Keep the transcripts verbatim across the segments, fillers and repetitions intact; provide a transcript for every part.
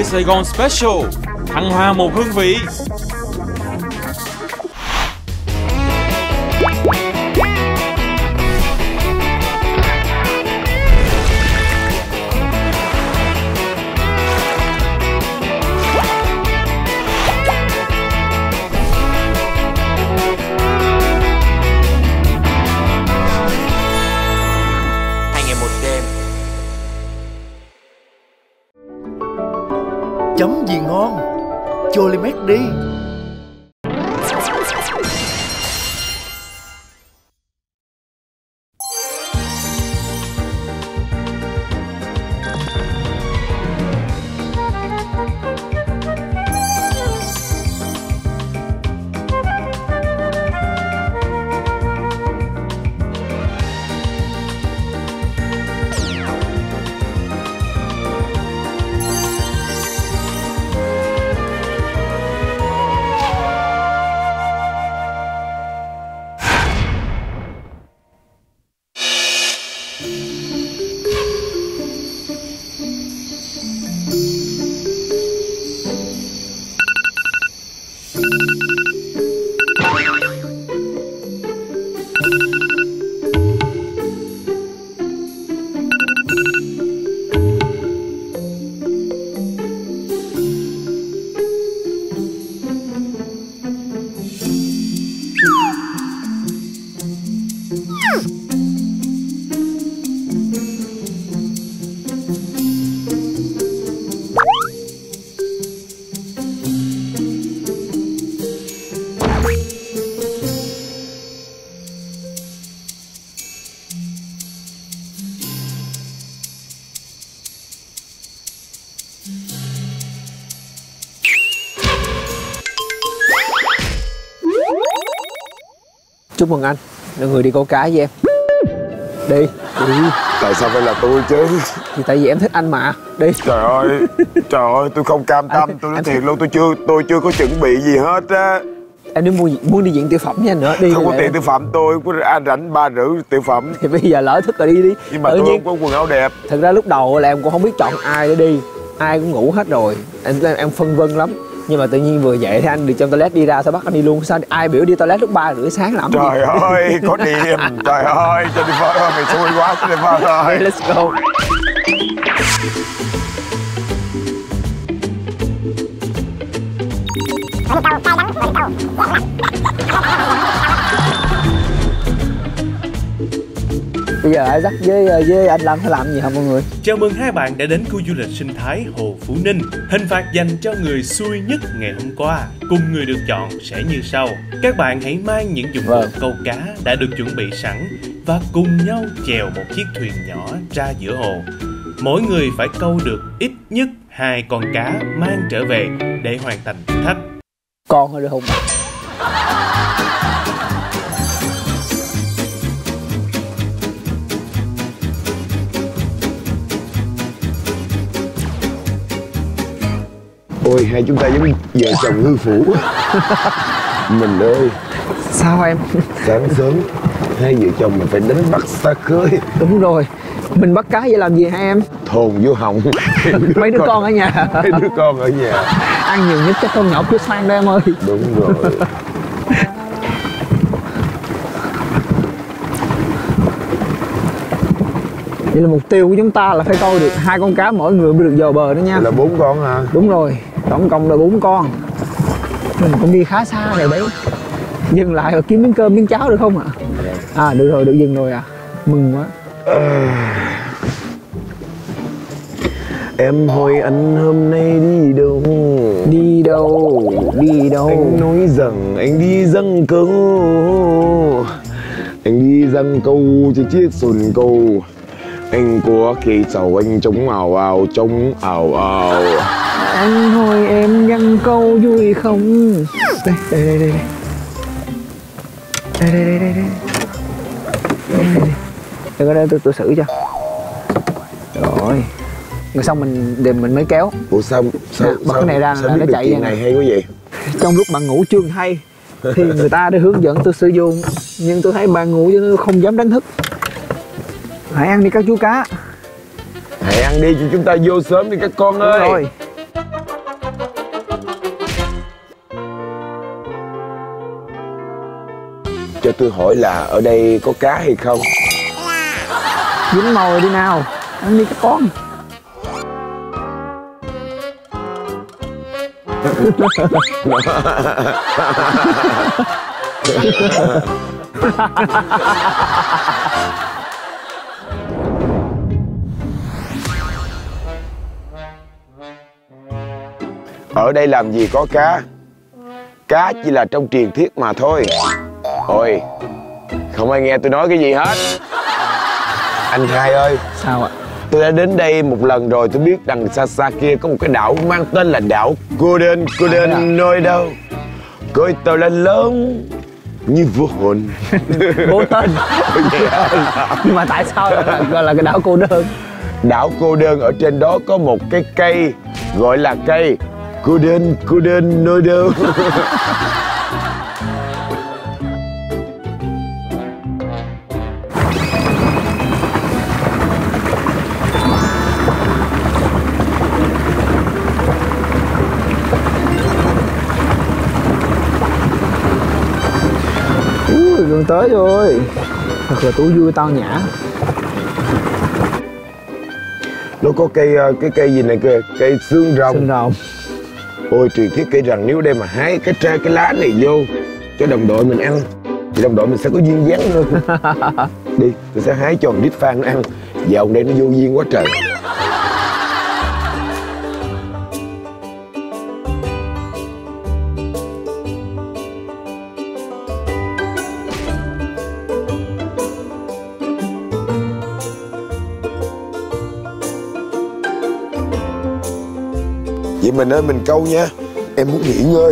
Sài Gòn Special, thăng hoa một hương vị. Chấm gì ngon, Cholimex đi. Chúc mừng anh, là người đi câu cá với em. Đi, đi. Tại sao phải là tôi chứ? Thì tại vì em thích anh mà. Đi. Trời ơi, trời ơi, tôi không cam tâm. Tôi nói thiệt luôn, tôi chưa tôi chưa có chuẩn bị gì hết á. Em đi mua muốn đi diện tiểu phẩm với anh nữa, đi. Không có tiền tiểu phẩm, tôi có anh rảnh ba rưỡi tiểu phẩm. Thì bây giờ lỡ thức rồi đi đi. Nhưng mà tự tôi nhiên không có quần áo đẹp. Thực ra lúc đầu là em cũng không biết chọn ai để đi. Ai cũng ngủ hết rồi. Em em phân vân lắm. Nhưng mà tự nhiên vừa dậy thì anh được trong toilet đi ra, sao bắt anh đi luôn? Sao ai biểu đi toilet lúc ba rưỡi sáng làm gì? Trời ơi, có điềm. Trời ơi, Jennifer ơi, mày xui quá Jennifer ơi. Let's go. Bây giờ Isaac với với anh Lâm phải làm gì hả mọi người? Chào mừng hai bạn đã đến khu du lịch sinh thái Hồ Phú Ninh. Hình phạt dành cho người xui nhất ngày hôm qua cùng người được chọn sẽ như sau. Các bạn hãy mang những dụng cụ vâng. câu cá đã được chuẩn bị sẵn và cùng nhau chèo một chiếc thuyền nhỏ ra giữa hồ. Mỗi người phải câu được ít nhất hai con cá mang trở về để hoàn thành thử thách. Con thôi được không? Ôi, hai chúng ta giống vợ chồng ngư phủ. Mình ơi. Sao em? Sáng sớm hai vợ chồng mình phải đánh bắt xa khơi. Đúng rồi. Mình bắt cá vậy làm gì hả em? Thồn vô họng. Mấy đứa con ở nhà. Mấy đứa con ở nhà. Ăn nhiều nhất chắc con nhỏ cứ xoan đó em ơi. Đúng rồi. Vậy là mục tiêu của chúng ta là phải câu được hai con cá mỗi người mới được vào bờ đó nha. Vậy là bốn con hả? Đúng rồi, tổng cộng là bốn con. Mình cũng đi khá xa rồi đấy. Dừng lại và kiếm miếng cơm miếng cháo được không ạ? À? à được rồi, được dừng rồi à. Mừng quá. À... Em hỏi anh hôm nay đi đâu? Đi đâu? Đi đâu? Anh nói rằng anh đi giăng câu. Anh đi giăng câu cho chiếc xuồng câu. Anh có cây trầu anh trống ào ào, trống ào ào. Anh hỏi em giăng câu vui không? Đây, đây, đây, đây. Đây, đây, đây, đây, đây. Đây, đây. Đừng có đây, tôi, tôi xử cho. Rồi. Rồi xong mình để mình mới kéo. Ủa sao sao, nè, bật sao, cái này ra là nó chạy vậy này hay quá vậy? Trong lúc bạn ngủ chưa hay thì người ta đã hướng dẫn tôi sử dụng, nhưng tôi thấy bạn ngủ cho nên không dám đánh thức. Hãy ăn đi các chú cá. Hãy ăn đi cho chúng ta vô sớm đi các con ơi. Đúng rồi. cho tôi hỏi là ở đây có cá hay không? Dính mồi đi nào, ăn đi các con. Ở đây làm gì có cá? Cá chỉ là trong truyền thuyết mà thôi. Ôi, không ai nghe tôi nói cái gì hết. Anh hai ơi. Sao ạ? Tôi đã đến đây một lần rồi, tôi biết đằng xa xa kia có một cái đảo mang tên là đảo Golden Golden à? Nơi đâu coi tàu lên lớn như vô hồn. Vô tên. Nhưng mà tại sao lại gọi là cái đảo cô đơn? Đảo cô đơn, ở trên đó có một cái cây gọi là cây Golden Golden nơi đâu. Gần tới rồi. Thật là tú vui tao nhã. Nó có cây cái cây gì này kìa, cây xương rồng. Xương rồng. Ôi truyền thuyết kể rằng nếu đây mà hái cái trái cái lá này vô cho đồng đội mình ăn thì đồng đội mình sẽ có duyên dáng hơn. Đi, tôi sẽ hái cho Đít Phan ăn. Dạo đây nó vô duyên quá trời. Vậy mình ơi, mình câu nha. Em muốn nghỉ ngơi.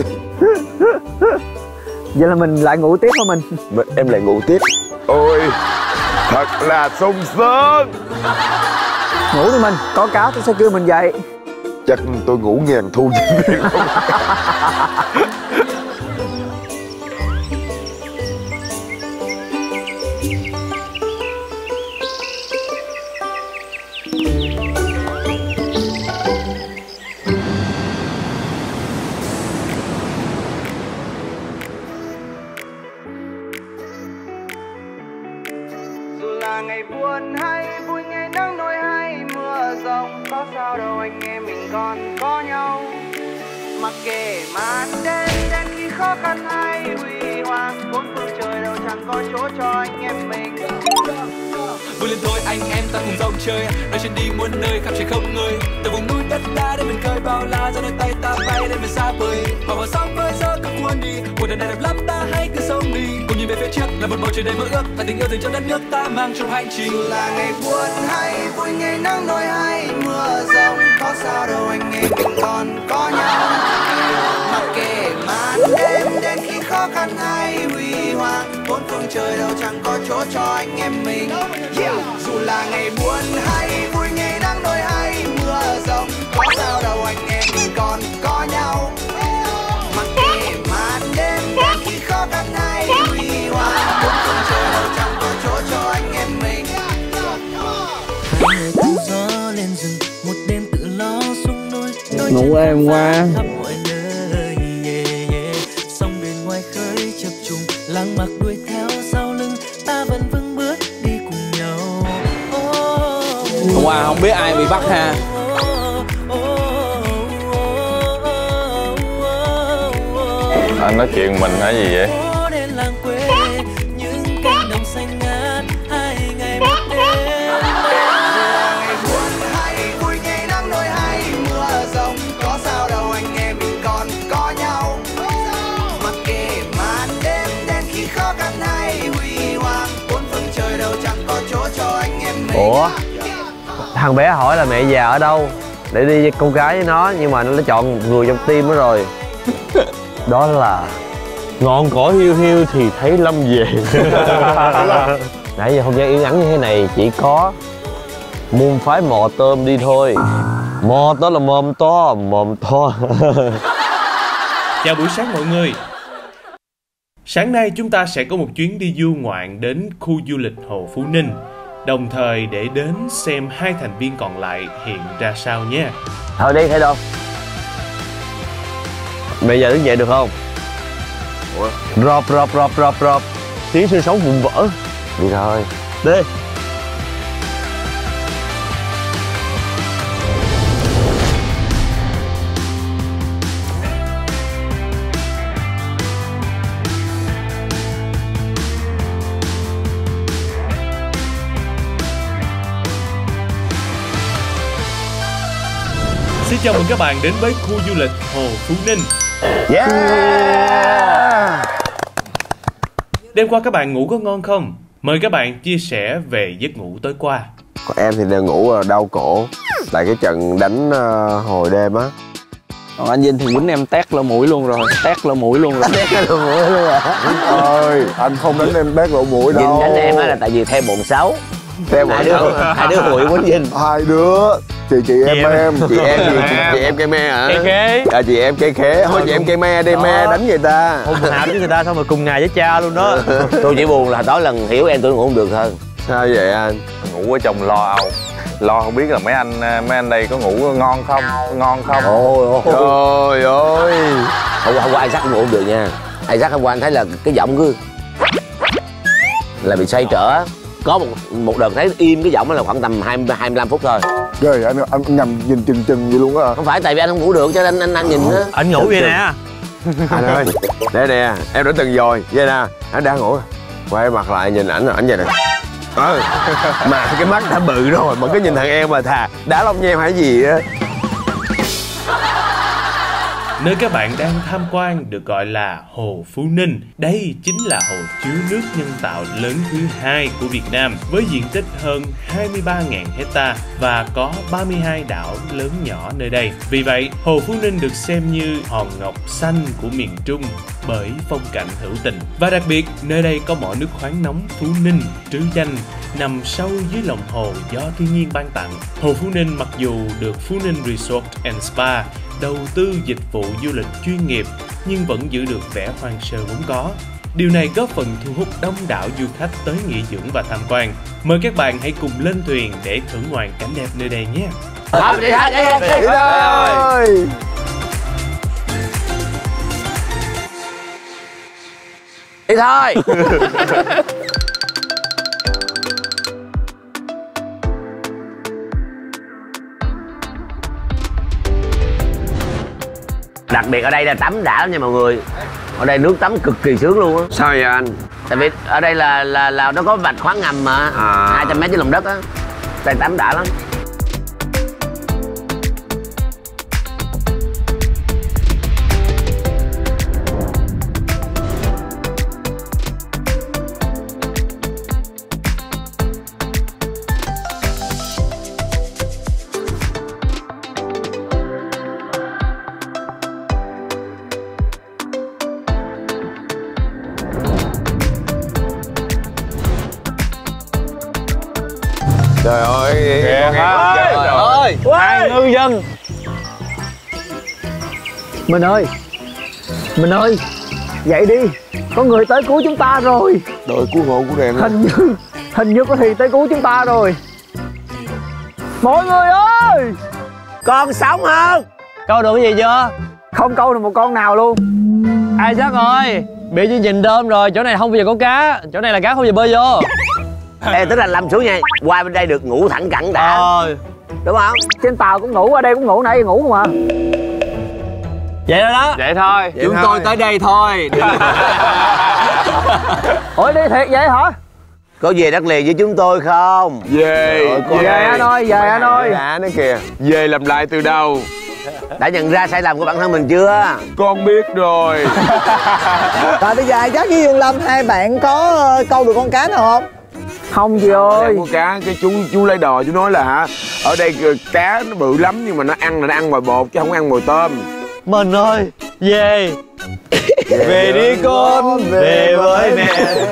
Vậy là mình lại ngủ tiếp hả mình? Mà em lại ngủ tiếp. Ôi, thật là sung sướng. Ngủ đi mình, có cáo tôi sẽ kêu mình dậy. Chắc tôi ngủ ngàn thu chứ. Ngày buồn hay vui, ngày nắng nôi hay mưa rông, có sao đâu anh em mình còn có nhau. Mặc kệ màn đêm đến khi khó khăn hay huy hoàng, bốn phương trời đâu chẳng có chỗ cho anh em mình. Vui lên thôi anh em ta cùng dòng chơi, nơi trên đi muôn nơi khắp trời không ngơi. Từ vùng núi đất đá để mình khơi bao la, ra đôi tay ta bay để mình xa vời. Hòa vào sóng với gió cứ cuốn đi, cuộc đời này đẹp lắm ta hãy cứ sống đi. Cùng nhìn về phía trước là một bầu trời đầy mơ ước, và tình yêu dành cho đất nước ta mang trong hành trình. Dù là ngày buồn hay vui, ngày nắng nôi hay mưa rông, có sao đâu anh em mình còn có nhau. Mặc kệ màn đêm đến khi khó khăn hay huy hoàng, bốn phương trời đâu chẳng có chỗ cho anh em mình. Yeah. Dù là ngày buồn hay vui, ngày nắng nôi hay mưa rông, có sao đâu anh em mình còn có nhau. Mặc kệ màn đêm đến khi khó khăn hay huy hoàng, bốn phương trời đâu chẳng có chỗ cho anh em mình. Hai người tự gió lên rừng, một đêm tự lo xuống núi. Ngủ êm quá. Sông bên ngoài khơi chập trùng, lăng mặc đuổi theo sau lưng, ta vẫn vững bước đi cùng nhau. Hôm qua không biết ai bị bắt ha. Anh nói chuyện mình hả gì vậy? Ủa, thằng bé hỏi là mẹ già ở đâu để đi với con gái với nó, nhưng mà nó đã chọn người trong tim nó rồi. Đó là ngọn cỏ hiu hiu thì thấy Lâm về. nãy giờ không gian yên ắng như thế này chỉ có môn phái mò tôm đi thôi. Mò đó là mồm to, mồm to. Chào buổi sáng mọi người. Sáng nay chúng ta sẽ có một chuyến đi du ngoạn đến khu du lịch Hồ Phú Ninh, đồng thời để đến xem hai thành viên còn lại hiện ra sao nhé. Thôi đi, thấy đâu. Bây giờ đứng dậy được không? Ủa? Rộp rộp rộp rộp rộp. tiếng xương sống vụn vỡ. Đi thôi. Đi. Xin chào mừng các bạn đến với khu du lịch Hồ Phú Ninh. Yeah. Đêm qua các bạn ngủ có ngon không? Mời các bạn chia sẻ về giấc ngủ tối qua. Còn em thì đang ngủ đau cổ tại cái trận đánh uh, hồi đêm á. Còn anh Vinh thì quýnh em tét lỗ mũi luôn rồi, tét lỗ mũi luôn rồi. Tét lỗ mũi luôn hả? Ơi, anh không đánh em tét lỗ mũi đâu. Vinh đánh em á là tại vì theo bồn xấu. Theo hai đứa hai đứa hụi quýnh Vinh. Hai đứa chị chị em chị em chị em gì chị, chị em cây me hả? Cây khế. À chị em cây khế, thôi chị em cây me đi, me đánh người ta. Hôm nào đánh người ta xong rồi cùng ngày với cha luôn đó. Tôi chỉ buồn là tối lần hiểu em tôi ngủ không được thôi. Sao vậy anh? Ngủ ở chồng lo âu, lo không biết là mấy anh mấy anh đây có ngủ ngon không, ngon không. Ôi ôi trời ơi. Hôm, hôm qua anh Sắc ngủ không được nha. Anh Sắc hôm qua anh thấy là cái giọng cứ là bị xoay trở. Có một một đợt thấy im cái giọng đó là khoảng tầm hai mươi lăm phút thôi. Trời anh anh nhầm nhìn chừng chừng vậy luôn á. Không phải tại vì anh không ngủ được cho nên anh anh nhìn á. Anh ngủ vậy nè. Anh ơi, đây nè, em đã từng rồi, vậy nè, anh đang ngủ. Quay mặt lại nhìn ảnh ảnh vậy nè. Ừ. Mà cái mắt đã bự rồi mà cứ nhìn thằng em mà thà đá lông nhem hay gì á. Nơi các bạn đang tham quan được gọi là Hồ Phú Ninh. Đây chính là hồ chứa nước nhân tạo lớn thứ hai của Việt Nam với diện tích hơn hai mươi ba nghìn hecta và có ba mươi hai đảo lớn nhỏ nơi đây. Vì vậy, Hồ Phú Ninh được xem như hòn ngọc xanh của miền Trung bởi phong cảnh hữu tình. Và đặc biệt, nơi đây có mỏ nước khoáng nóng Phú Ninh, trứ danh nằm sâu dưới lòng hồ do thiên nhiên ban tặng. Hồ Phú Ninh mặc dù được Phú Ninh Resort and Spa đầu tư dịch vụ du lịch chuyên nghiệp nhưng vẫn giữ được vẻ hoang sơ vốn có. Điều này góp phần thu hút đông đảo du khách tới nghỉ dưỡng và tham quan. Mời các bạn hãy cùng lên thuyền để thưởng ngoạn cảnh đẹp nơi đây nhé. Thôi đi thôi, đi thôi. Đi thôi. Đi thôi. Đặc biệt ở đây là tắm đã lắm nha mọi người. Ở đây nước tắm cực kỳ sướng luôn á. Sao vậy anh? Tại vì ở đây là là là nó có vạch khoáng ngầm mà à. hai trăm mét dưới lòng đất á. Đây tắm đã lắm. Trời ơi, kìa Trời ơi, hai ngư dân. Mình ơi, mình ơi, dậy đi, có người tới cứu chúng ta rồi. đội cứu hộ của đèn. Hình như, hình như có thuyền tới cứu chúng ta rồi. Mọi người ơi, con sống không? câu được cái gì chưa? Không câu được một con nào luôn. Ai Sắc ơi, bị chương trình đơm rồi, chỗ này không bao giờ có cá, chỗ này là cá không bao giờ bơi vô. Ê, tức là Lâm xuống nha, qua bên đây được ngủ thẳng cẳng đã. Ờ. Đúng không? Trên tàu cũng ngủ, ở đây cũng ngủ, nãy ngủ không à. Vậy rồi đó. Vậy thôi. Vậy chúng thôi. Tôi tới đây thôi. Ủa đi thiệt vậy hả? Có về đất liền với chúng tôi không? Về. Về, về anh ơi, về anh ơi. Đã nó kìa. Về làm lại từ đầu. Đã nhận ra sai lầm của bản thân mình chưa? Con biết rồi. Rồi bây giờ Chắc với Dương Lâm hai bạn có câu được con cá nào không? Không gì ơi. Có cá, cái chú chú lấy đò chú nói là hả, ở đây cá nó bự lắm nhưng mà nó ăn là nó ăn mồi bột chứ không ăn mồi tôm. Mình ơi, về. Về, về đi con, về, về với mẹ.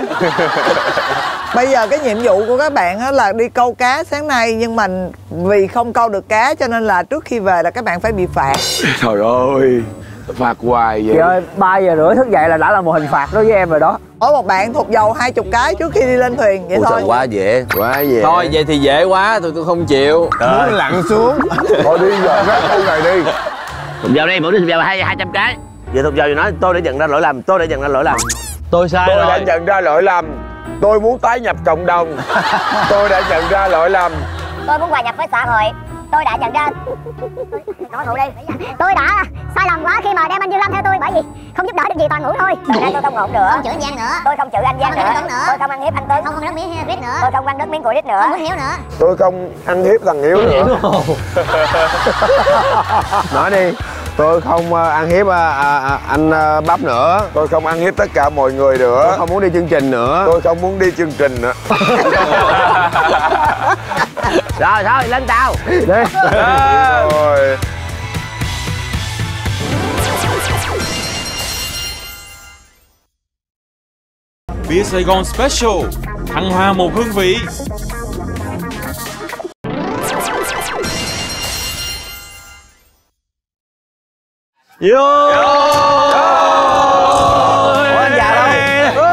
Bây giờ cái nhiệm vụ của các bạn là đi câu cá sáng nay, nhưng mà vì không câu được cá cho nên là trước khi về là các bạn phải bị phạt. Trời ơi, phạt hoài vậy. Trời ơi, ba giờ rưỡi thức dậy là đã là một hình phạt đối với em rồi đó. Mỗi một bạn thuộc dầu hai chục cái trước khi đi lên thuyền vậy. Ủa thôi. Trời, quá dễ, quá dễ. Thôi vậy thì dễ quá, tụi tôi không chịu. Muốn lặn xuống. Thôi đi giờ cái câu này đi. Thục dầu đi, mỗi đứa thục dầu hai hai trăm cái. Giờ thục dầu nói tôi đã nhận ra lỗi lầm, tôi đã nhận ra lỗi lầm. Tôi sai Tôi rồi. đã nhận ra lỗi lầm. Tôi muốn tái nhập cộng đồng. Tôi đã nhận ra lỗi lầm. Tôi muốn hòa nhập với xã hội. Tôi đã nhận ra. Nói ngủ đi. Tôi đã sai lầm quá khi mà đem anh Dương Lâm theo tôi, bởi vì không giúp đỡ được gì, toàn ngủ thôi. Từ nay tôi không ngủ nữa. Không chửi anh Giang nữa. Tôi không chửi anh Giang nữa. nữa. Tôi không ăn hiếp anh Tuấn. Không không ăn miếng Rít nữa. Tôi không ăn nước miếng của Rít nữa. Không muốn Hiếu nữa. Tôi không ăn hiếp thằng Hiếu nữa. Nói đi. Tôi không uh, ăn hiếp uh, uh, anh uh, Bắp nữa. Tôi không ăn hiếp tất cả mọi người nữa. Tôi không muốn đi chương trình nữa. Tôi không muốn đi chương trình nữa. Rồi thôi lên tàu. Đi. Rồi. Bia Sài Gòn Special, thăng hoa một hương vị. Vô. Anh già đâu?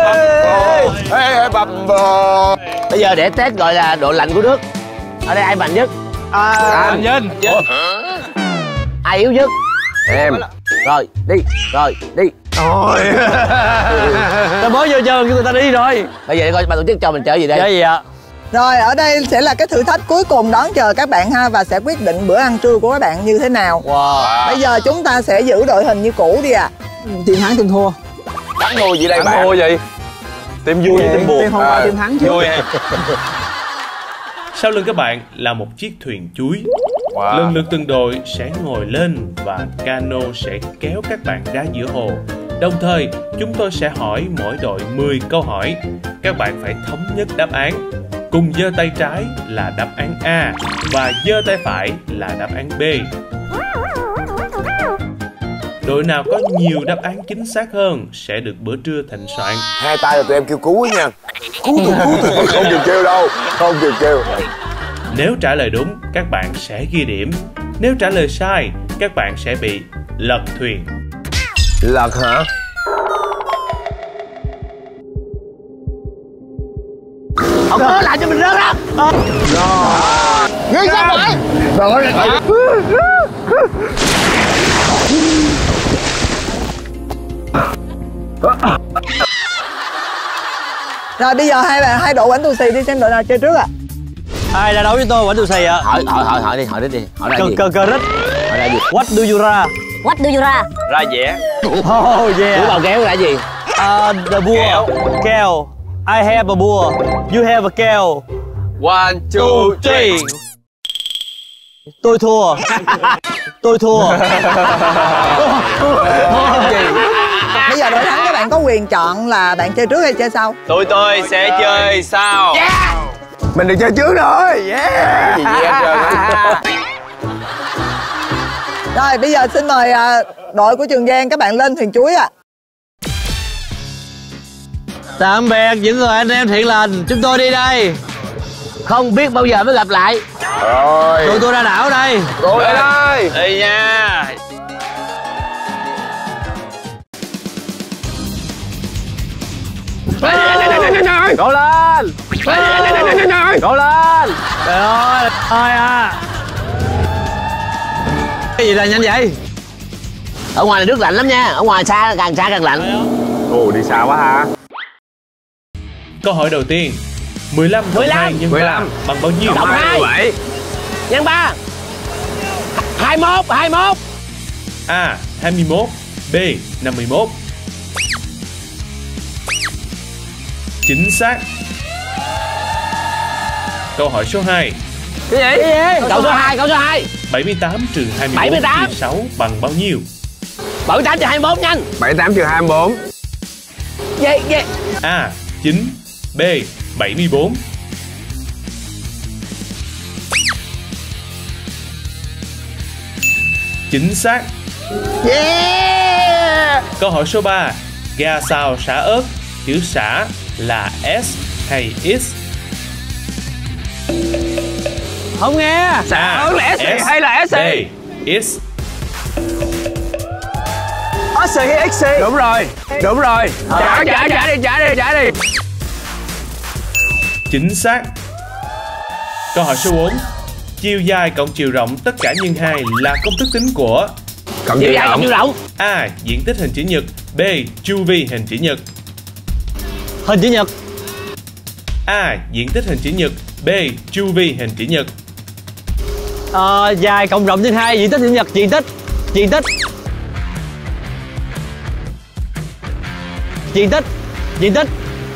Bây giờ để test gọi là độ lạnh của nước. Ở đây ai mạnh nhất? À, anh Vinh. Ai yếu nhất? Em. Rồi đi. Rồi đi. Rồi. Ta mới vô chơi người ta đi rồi. Bây giờ để coi ban tổ chức cho mình chơi gì đây? Chơi gì ạ? Rồi ở đây sẽ là cái thử thách cuối cùng đón chờ các bạn ha, và sẽ quyết định bữa ăn trưa của các bạn như thế nào. Wow. Bây giờ chúng ta sẽ giữ đội hình như cũ đi à. Team thắng team thua. Thắng thua gì đây bạn? Thắng thua gì? Team vui với team buồn. Team hôm qua team thắng chứ. Vui. Sau lưng các bạn là một chiếc thuyền chuối. Wow. Lần lượt từng đội sẽ ngồi lên và cano sẽ kéo các bạn ra giữa hồ. Đồng thời, chúng tôi sẽ hỏi mỗi đội mười câu hỏi. Các bạn phải thống nhất đáp án. Cùng giơ tay trái là đáp án A và giơ tay phải là đáp án B. Đội nào có nhiều đáp án chính xác hơn sẽ được bữa trưa thịnh soạn. Hai tay là tụi em kêu cứu á nha. Cứu tôi, cứu tôi. Không chịu kêu đâu. Không chịu kêu. Nếu trả lời đúng, các bạn sẽ ghi điểm. Nếu trả lời sai, các bạn sẽ bị lật thuyền. Lật hả? Không có lại cho mình rớt đó. Ngươi sao vậy? Rồi. Rồi bây giờ hai bạn hai đội quánh tù xì đi xem đội nào chơi trước ạ. À. Ai ra đấu với tôi quánh tù xì ạ? Hỏi hỏi hỏi hỏi đi, hỏi đi đi. Hỏi ra Cờ gì? cờ cờ rít. Hỏi ra gì? What do you ra? What do you ra? Ra vẽ. Oh yeah. Cú bào kéo là gì? Uh, the bua. Kèo. I have a bua. You have a kèo. One, two, three. Tôi thua. Tôi thua. Bây giờ đội thắng các bạn có quyền chọn là bạn chơi trước hay chơi sau. Tụi tôi sẽ chơi sau. Yeah. Mình được chơi trước rồi. Yeah. Gì vậy hết trơn. Rồi bây giờ xin mời uh, đội của Trường Giang các bạn lên thuyền chuối ạ. À. Tạm biệt những người anh em thiện lành, chúng tôi đi đây. Không biết bao giờ mới gặp lại. Rồi. Tụi tôi ra đảo đây. Tôi ở đây. Đi nha. Cố lên. Cố lên. Trời ơi, ơi à. Cái gì là nhanh vậy? Ở ngoài này nước lạnh lắm nha. Ở ngoài xa càng xa càng lạnh. Ồ, đi xa quá ha. Câu hỏi đầu tiên. mười lăm cộng hai nhân ba bằng bao nhiêu? Cộng hai. Nhân ba. hai mươi mốt, hai mươi mốt. A. hai mươi mốt. B. năm mươi mốt. Chính xác. Câu hỏi số hai. Cái gì? Cái gì? Câu số hai, câu số hai. bảy mươi tám trừ hai mươi mốt bảy mươi tám. trừ sáu bằng bao nhiêu? bảy mươi tám trừ hai mươi mốt nhanh. bảy mươi tám trừ hai mươi bốn. Gì? Gì? A. chín. B. bảy mươi bốn. Chính xác. Yeah. Câu hỏi số ba. Gà xào xả ớt, chữ xả là S hay X? Không nghe. Xả ớt là S hay là S? B. X. S hay X? Đúng rồi. Đúng rồi. Trả trả trả đi, trả đi, trả đi. Chính xác. Câu hỏi số bốn. Chiều dài cộng chiều rộng tất cả nhân hai là công thức tính của Cộng chiều dài cộng chiều rộng. A. Diện tích hình chữ nhật. B. Chu vi hình chữ nhật. Hình chữ nhật. A. Diện tích hình chữ nhật. B. Chu vi hình chữ nhật. Ờ, dài cộng rộng trên hai, diện tích chữ nhật. Diện tích. Diện tích. Diện tích. Diện tích.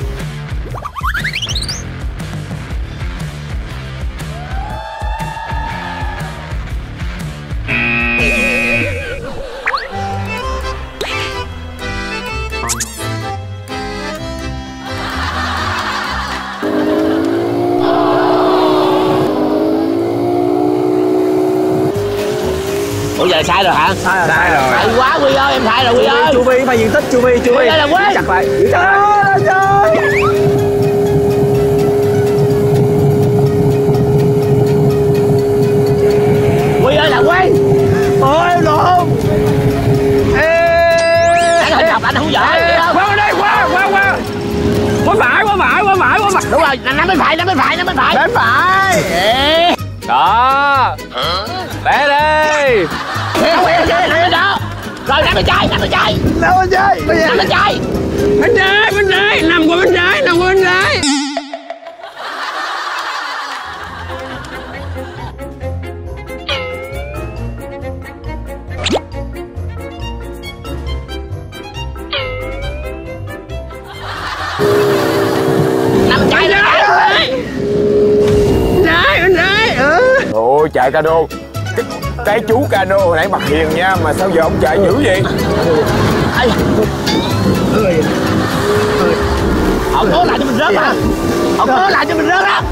Ủa giờ sai rồi hả? Sai rồi, sai rồi. Sai quá Quy ơi, em sai rồi Quy ơi. Chu vi phải diện tích, chu vi, chu vi. Quy ơi là Quy. Chặt lại. Trời ơi, trời. Quy ơi là Quy. Ôi lộn. Anh không học, anh không giỏi. Qua bên đây, qua, qua, qua. Qua phải, qua phải, qua phải, qua phải. Đúng rồi, nắm bên phải, nắm bên phải, nắm bên phải. Bên phải. Đó. Té đi. Không em chơi này đó. Rồi nắm bên trái, nắm bên trái. Nắm bên trái. Nắm bên trái. Bên trái, bên trái, nằm qua bên trái, nằm qua bên trái. Nằm trái đó. Trái, bên trái. Ừ. Ôi chạy cano. Cái, cái chú cano hồi nãy mặt hiền nha, mà sao giờ ông chạy dữ vậy? Họ cố lại cho mình rớt mà. Họ cố lại cho mình rớt á.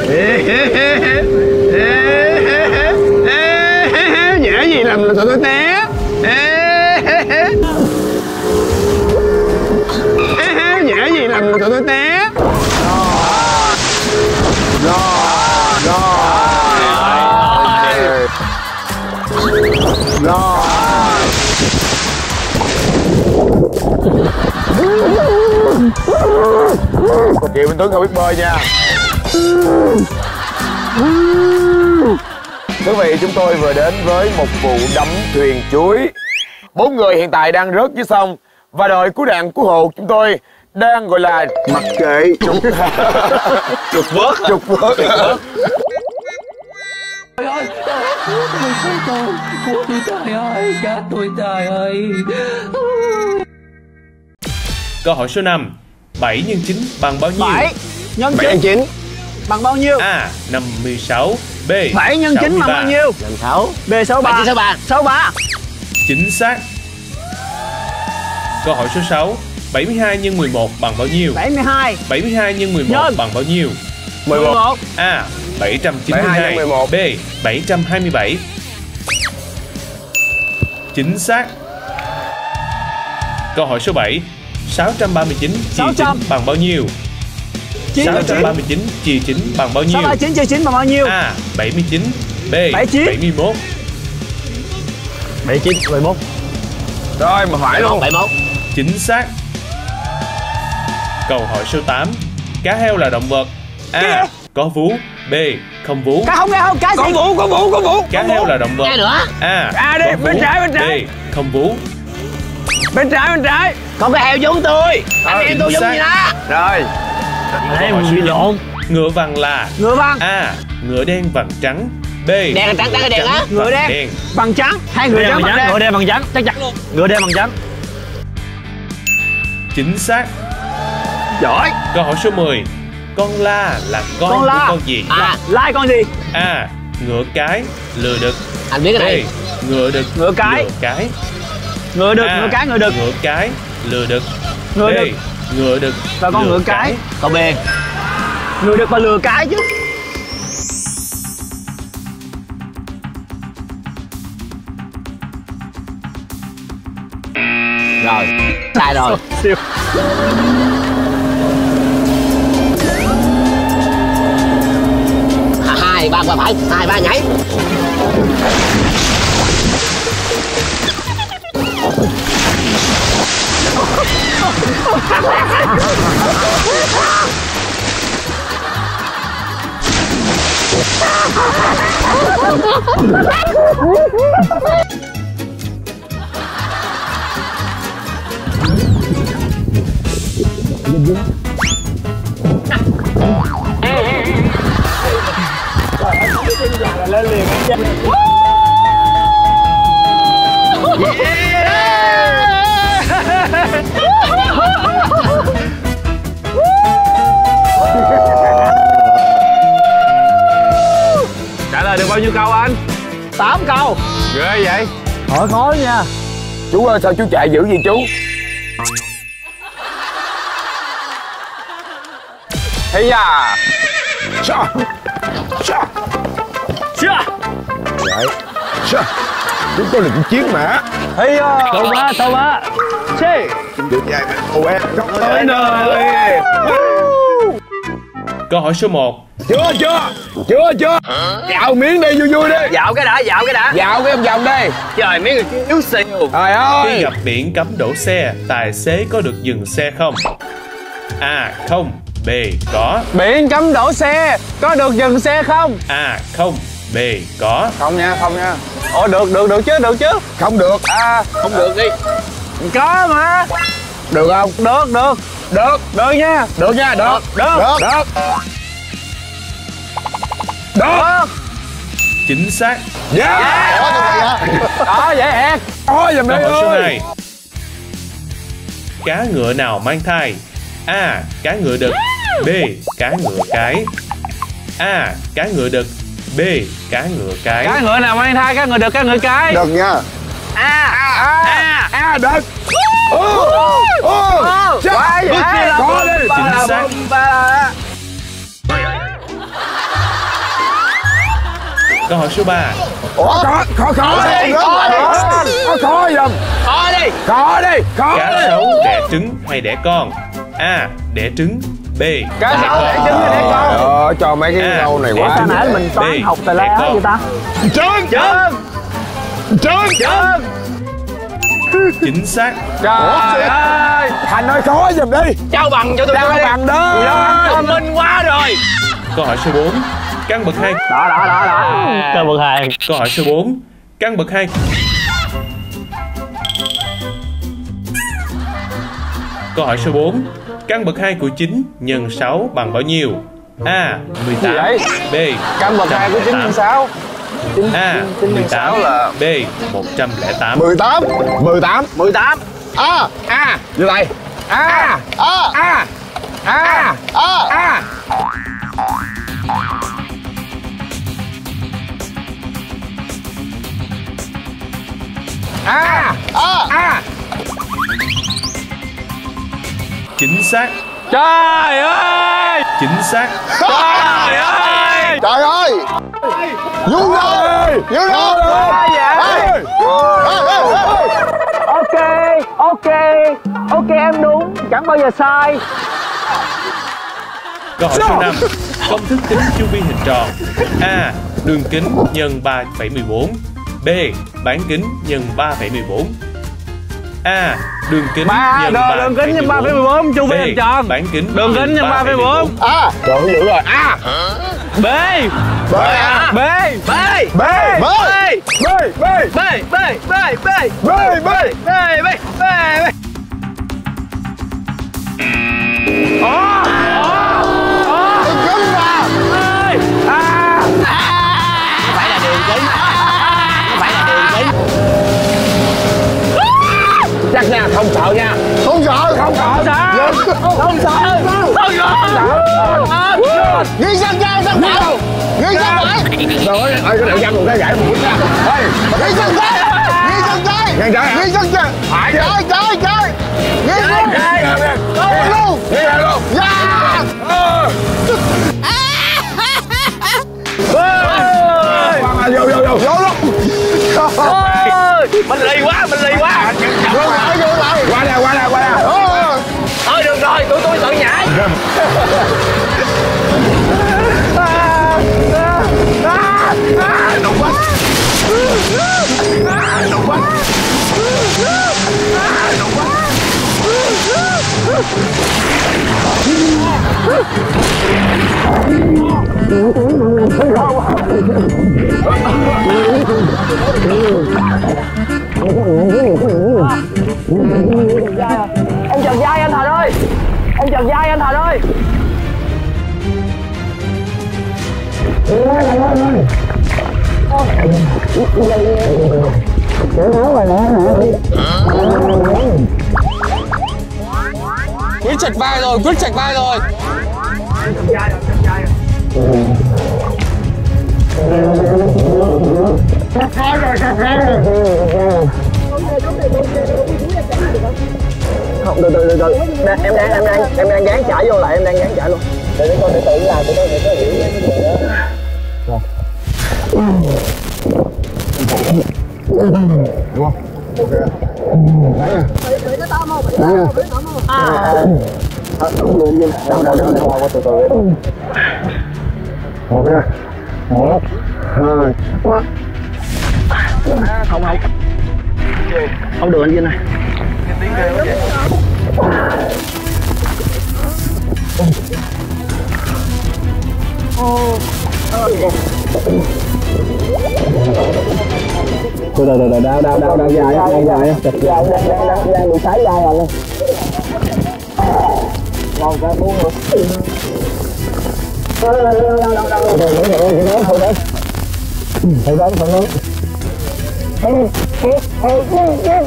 Dễ gì làm là tôi té. Dễ gì làm là tôi té. Rồi, rồi. Rồi. Kiều Minh Tuấn không biết bơi nha. Quý vị, chúng tôi vừa đến với một vụ đắm thuyền chuối. Bốn người hiện tại đang rớt dưới sông và đội cứu nạn cứu hộ chúng tôi đang gọi là mặc kệ trục trục vớt trục vớt. Trời ơi, cứu tôi, cứu tôi trời ơi, chết tôi trời ơi. Câu hỏi số năm. bảy nhân chín bằng bao nhiêu? bảy nhân bảy nhân chín bằng bao nhiêu? A. năm mươi sáu. B. bảy nhân chín bằng bao nhiêu? năm sáu. B sáu ba. sáu ba. sáu ba. Chính xác. Câu hỏi số sáu. bảy mươi hai nhân mười một bằng bao nhiêu? bảy mươi hai. bảy mươi hai nhân mười một Nhân. bằng bao nhiêu? mười một. A. bảy trăm chín mươi hai. B. bảy trăm hai mươi bảy. Chính xác. Câu hỏi số bảy. sáu trăm ba mươi chín chia chín bằng bao nhiêu? sáu trăm ba mươi chín chia chín bằng bao nhiêu? sáu trăm ba mươi chín chia chín bằng bao nhiêu? A. bảy mươi chín. B. bảy mươi chín. bảy mươi mốt. bảy mươi chín, mười một. Rồi mà phải luôn. bảy mươi mốt. Chính xác. Câu hỏi số tám. Cá heo là động vật. A. Có vú. B. Không vú. Cá không, cá không, cá có gì? vú, có vú, có vú. Cá heo là động vật. Nghe nữa. A. A đi, bên trái, bên trái. B. Không vú. Bên trái, bên trái. Con cái heo giống tôi. Anh em tôi giống gì đó. Rồi. Đây mình bị lộn. Ngựa vằn là. Ngựa vằn. A. Ngựa đen vằn trắng. B. Đen trắng, trắng cái đen á. Ngựa đen. Đen. Bằng trắng. Hai ngựa đen bằng trắng. Ngựa đen bằng trắng, chắc chắn luôn. Ngựa đen bằng trắng. Chính xác. Giỏi. Câu hỏi số mười. Con la là con, Con la. của con gì? À. Lai con gì? A. Ngựa cái lừa đực. Anh biết cái này. B. Ngựa đực Ngựa cái. lừa cái. Ngựa đực, A. ngựa cái, ngựa đực. Ngựa cái lừa đực. Ngựa B. đực. Ngựa đực Và con lừa ngựa cái. Con B. Ngựa đực và lừa cái chứ. Rồi, sai rồi. Siêu. Hai ba qua phải, hai ba nhảy. lên liền anh Trinh. Trả lời được bao nhiêu câu anh? Tám câu. Ghê vậy. Hỏi khó nha. Chú ơi sao chú chạy dữ vậy chú? Thấy à. Sao? Sao? Sao? Vậy. Sao? Chúng tôi là cuộc chiến mà. Thấy à. Tao ba, tao ba. Chê. Được vậy mà. Ồ em không tới nơi. Câu hỏi số một. Chưa chưa. Chưa chưa. Dạo miếng đi vui vui đi. Dạo cái đã, dạo cái đã. Dạo cái vòng đi. Trời miếng người yếu xìu. Trời ơi. Khi gặp biển cấm đổ xe, tài xế có được dừng xe không? A. Không. B. Có. Biển cấm đổ xe, có được dừng xe không? A. Không. B. Có. Không nha, không nha. Ồ được, được, được chứ, được chứ. Không được. À, Không được đi. có mà. Được không? Được, được. Được. Được nha. Được nha, được. Được. Được. Được. Được. Chính xác. Yeah. Đó, dễ ẹt. Ôi giùm Câu đây hỏi số ơi. hai. Cá ngựa nào mang thai? A. Cá ngựa đực. B. Cá ngựa cái. A. Cá ngựa đực. B. Cá ngựa cái. Cá ngựa nào mang thai, cá ngựa được, cá ngựa cái. Được nha. A, a, a, À được. Ô. Ô. quá dễ. Có đi. Chính xác. Câu hỏi số ba. Ủa có khó khó đi. Có đi. Có khó giùm. Khó đi. Có đi. Có Cá đi. sấu đẻ trứng hay đẻ con? A. Đẻ trứng. B. Cá sấu đẻ trứng hay đẻ con? Ờ cho mấy cái câu này quá. Sao nãy mình toán học tài lé vậy ta? Trứng. Trứng. Trứng. Trứng. Chính xác. Trời ơi. Thành ơi khó giùm đi. Trao bằng cho tôi. Trao bằng đó. Thông minh quá rồi. Câu hỏi số bốn. Căn bậc hai. Đó, đó, đó, đó. Căn bậc hai. Câu hỏi số bốn. Căn bậc hai. Câu hỏi số bốn. Căn bậc hai của chín nhân sáu bằng bao nhiêu? A. mười tám. B. Căn bậc hai của chín nhân sáu. A. mười tám. B. một trăm lẻ tám. mười tám. mười tám. mười tám. A. A. Như đây. A. A. A. A. A. A. A. A. A. Chính xác. Trời ơi. Chính xác. Trời ơi. Trời ơi. Vui rồi. Vui rồi. Ok, ok, ok em đúng, chẳng bao giờ sai. Câu hỏi số năm. Công thức tính chu vi hình tròn. A. Đường kính nhân ba phẩy mười bốn. B. Bán kính nhân ba phẩy mười bốn. A. Đường kính Ba, nhân đường, ba đường kính nhân ba phẩy mười bốn, chu vi hình tròn. Bán kính Đường kính nhân ba phẩy mười bốn. A. Trời ơi dữ rồi. A. B. B. B. B. B. B. B. B. B. B. B. B. B. B. B. B. B. B. Ồ. Ồ. Cứng vào. À. Không phải là đường kính. Không phải là đường kính. Chắc nha, không sợ nha. Không sợ. Không sợ. Sao? Không sợ. Không sợ. Ghi sân ra, sân vào. Ghi sân phải. Trời ơi, ơi cái đầu dăm một cái gãy một cái. Ê, ghi sân trái. Ghi sân trái. Ghi trái. Ghi sân trái. Phải trái, trái, trái. Ghi luôn. Ghi luôn. Ghi luôn. Dạ. Vô vô vô vô luôn. Mình lì quá, mình lì quá. Vô lại, vô lại. Qua nè, qua nè, qua nè. Thôi được rồi, tụi tôi tự nhảy. Đụng quá. Đụng quá. Đụng quá. Em chật vai anh Thành ơi. Em chật vai anh Thành ơi. Quyết chạch vai rồi, Quyết chạch vai rồi. Không, từ từ từ từ em đang em đang em đang gán chảy vô lại, em đang gán chảy luôn. Để để con để tự làm tụi tôi để có hiểu rồi. Đúng không? Ok. Đấy à. Đấy à. Không luôn nha. Đâu đâu đâu đâu từ từ. Ok. Một, hai, ba. Không không. Không được anh Vinh ơi. Từ từ từ đau đau đau đau dài á, đau dài á, chật dài đang đang đang đang bị sái dài rồi. Rồi ra buông rồi. Đau đau đau đau đau đau. Thôi đấy, thôi đấy. Thôi đấy, thôi đấy. Thôi thôi thôi thôi.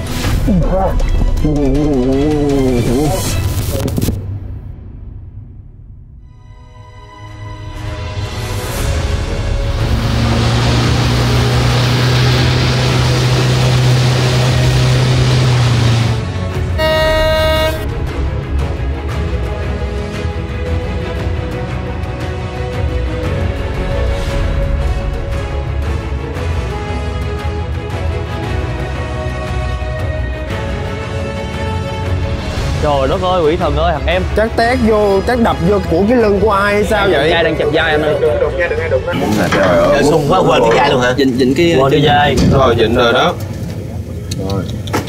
Trời đất ơi, quỷ thần ơi, thằng em Chắc tét vô, chắc đập vô của cái lưng của ai hay sao vậy? Vai đang chặt vai anh ơi. Đừng đụng nha, đừng nghe đụng đó. Trời ơi, sung quá quên cái vai luôn hả? Dịnh dịnh cái quên cái vai. Rồi dịnh rồi đó. Rồi.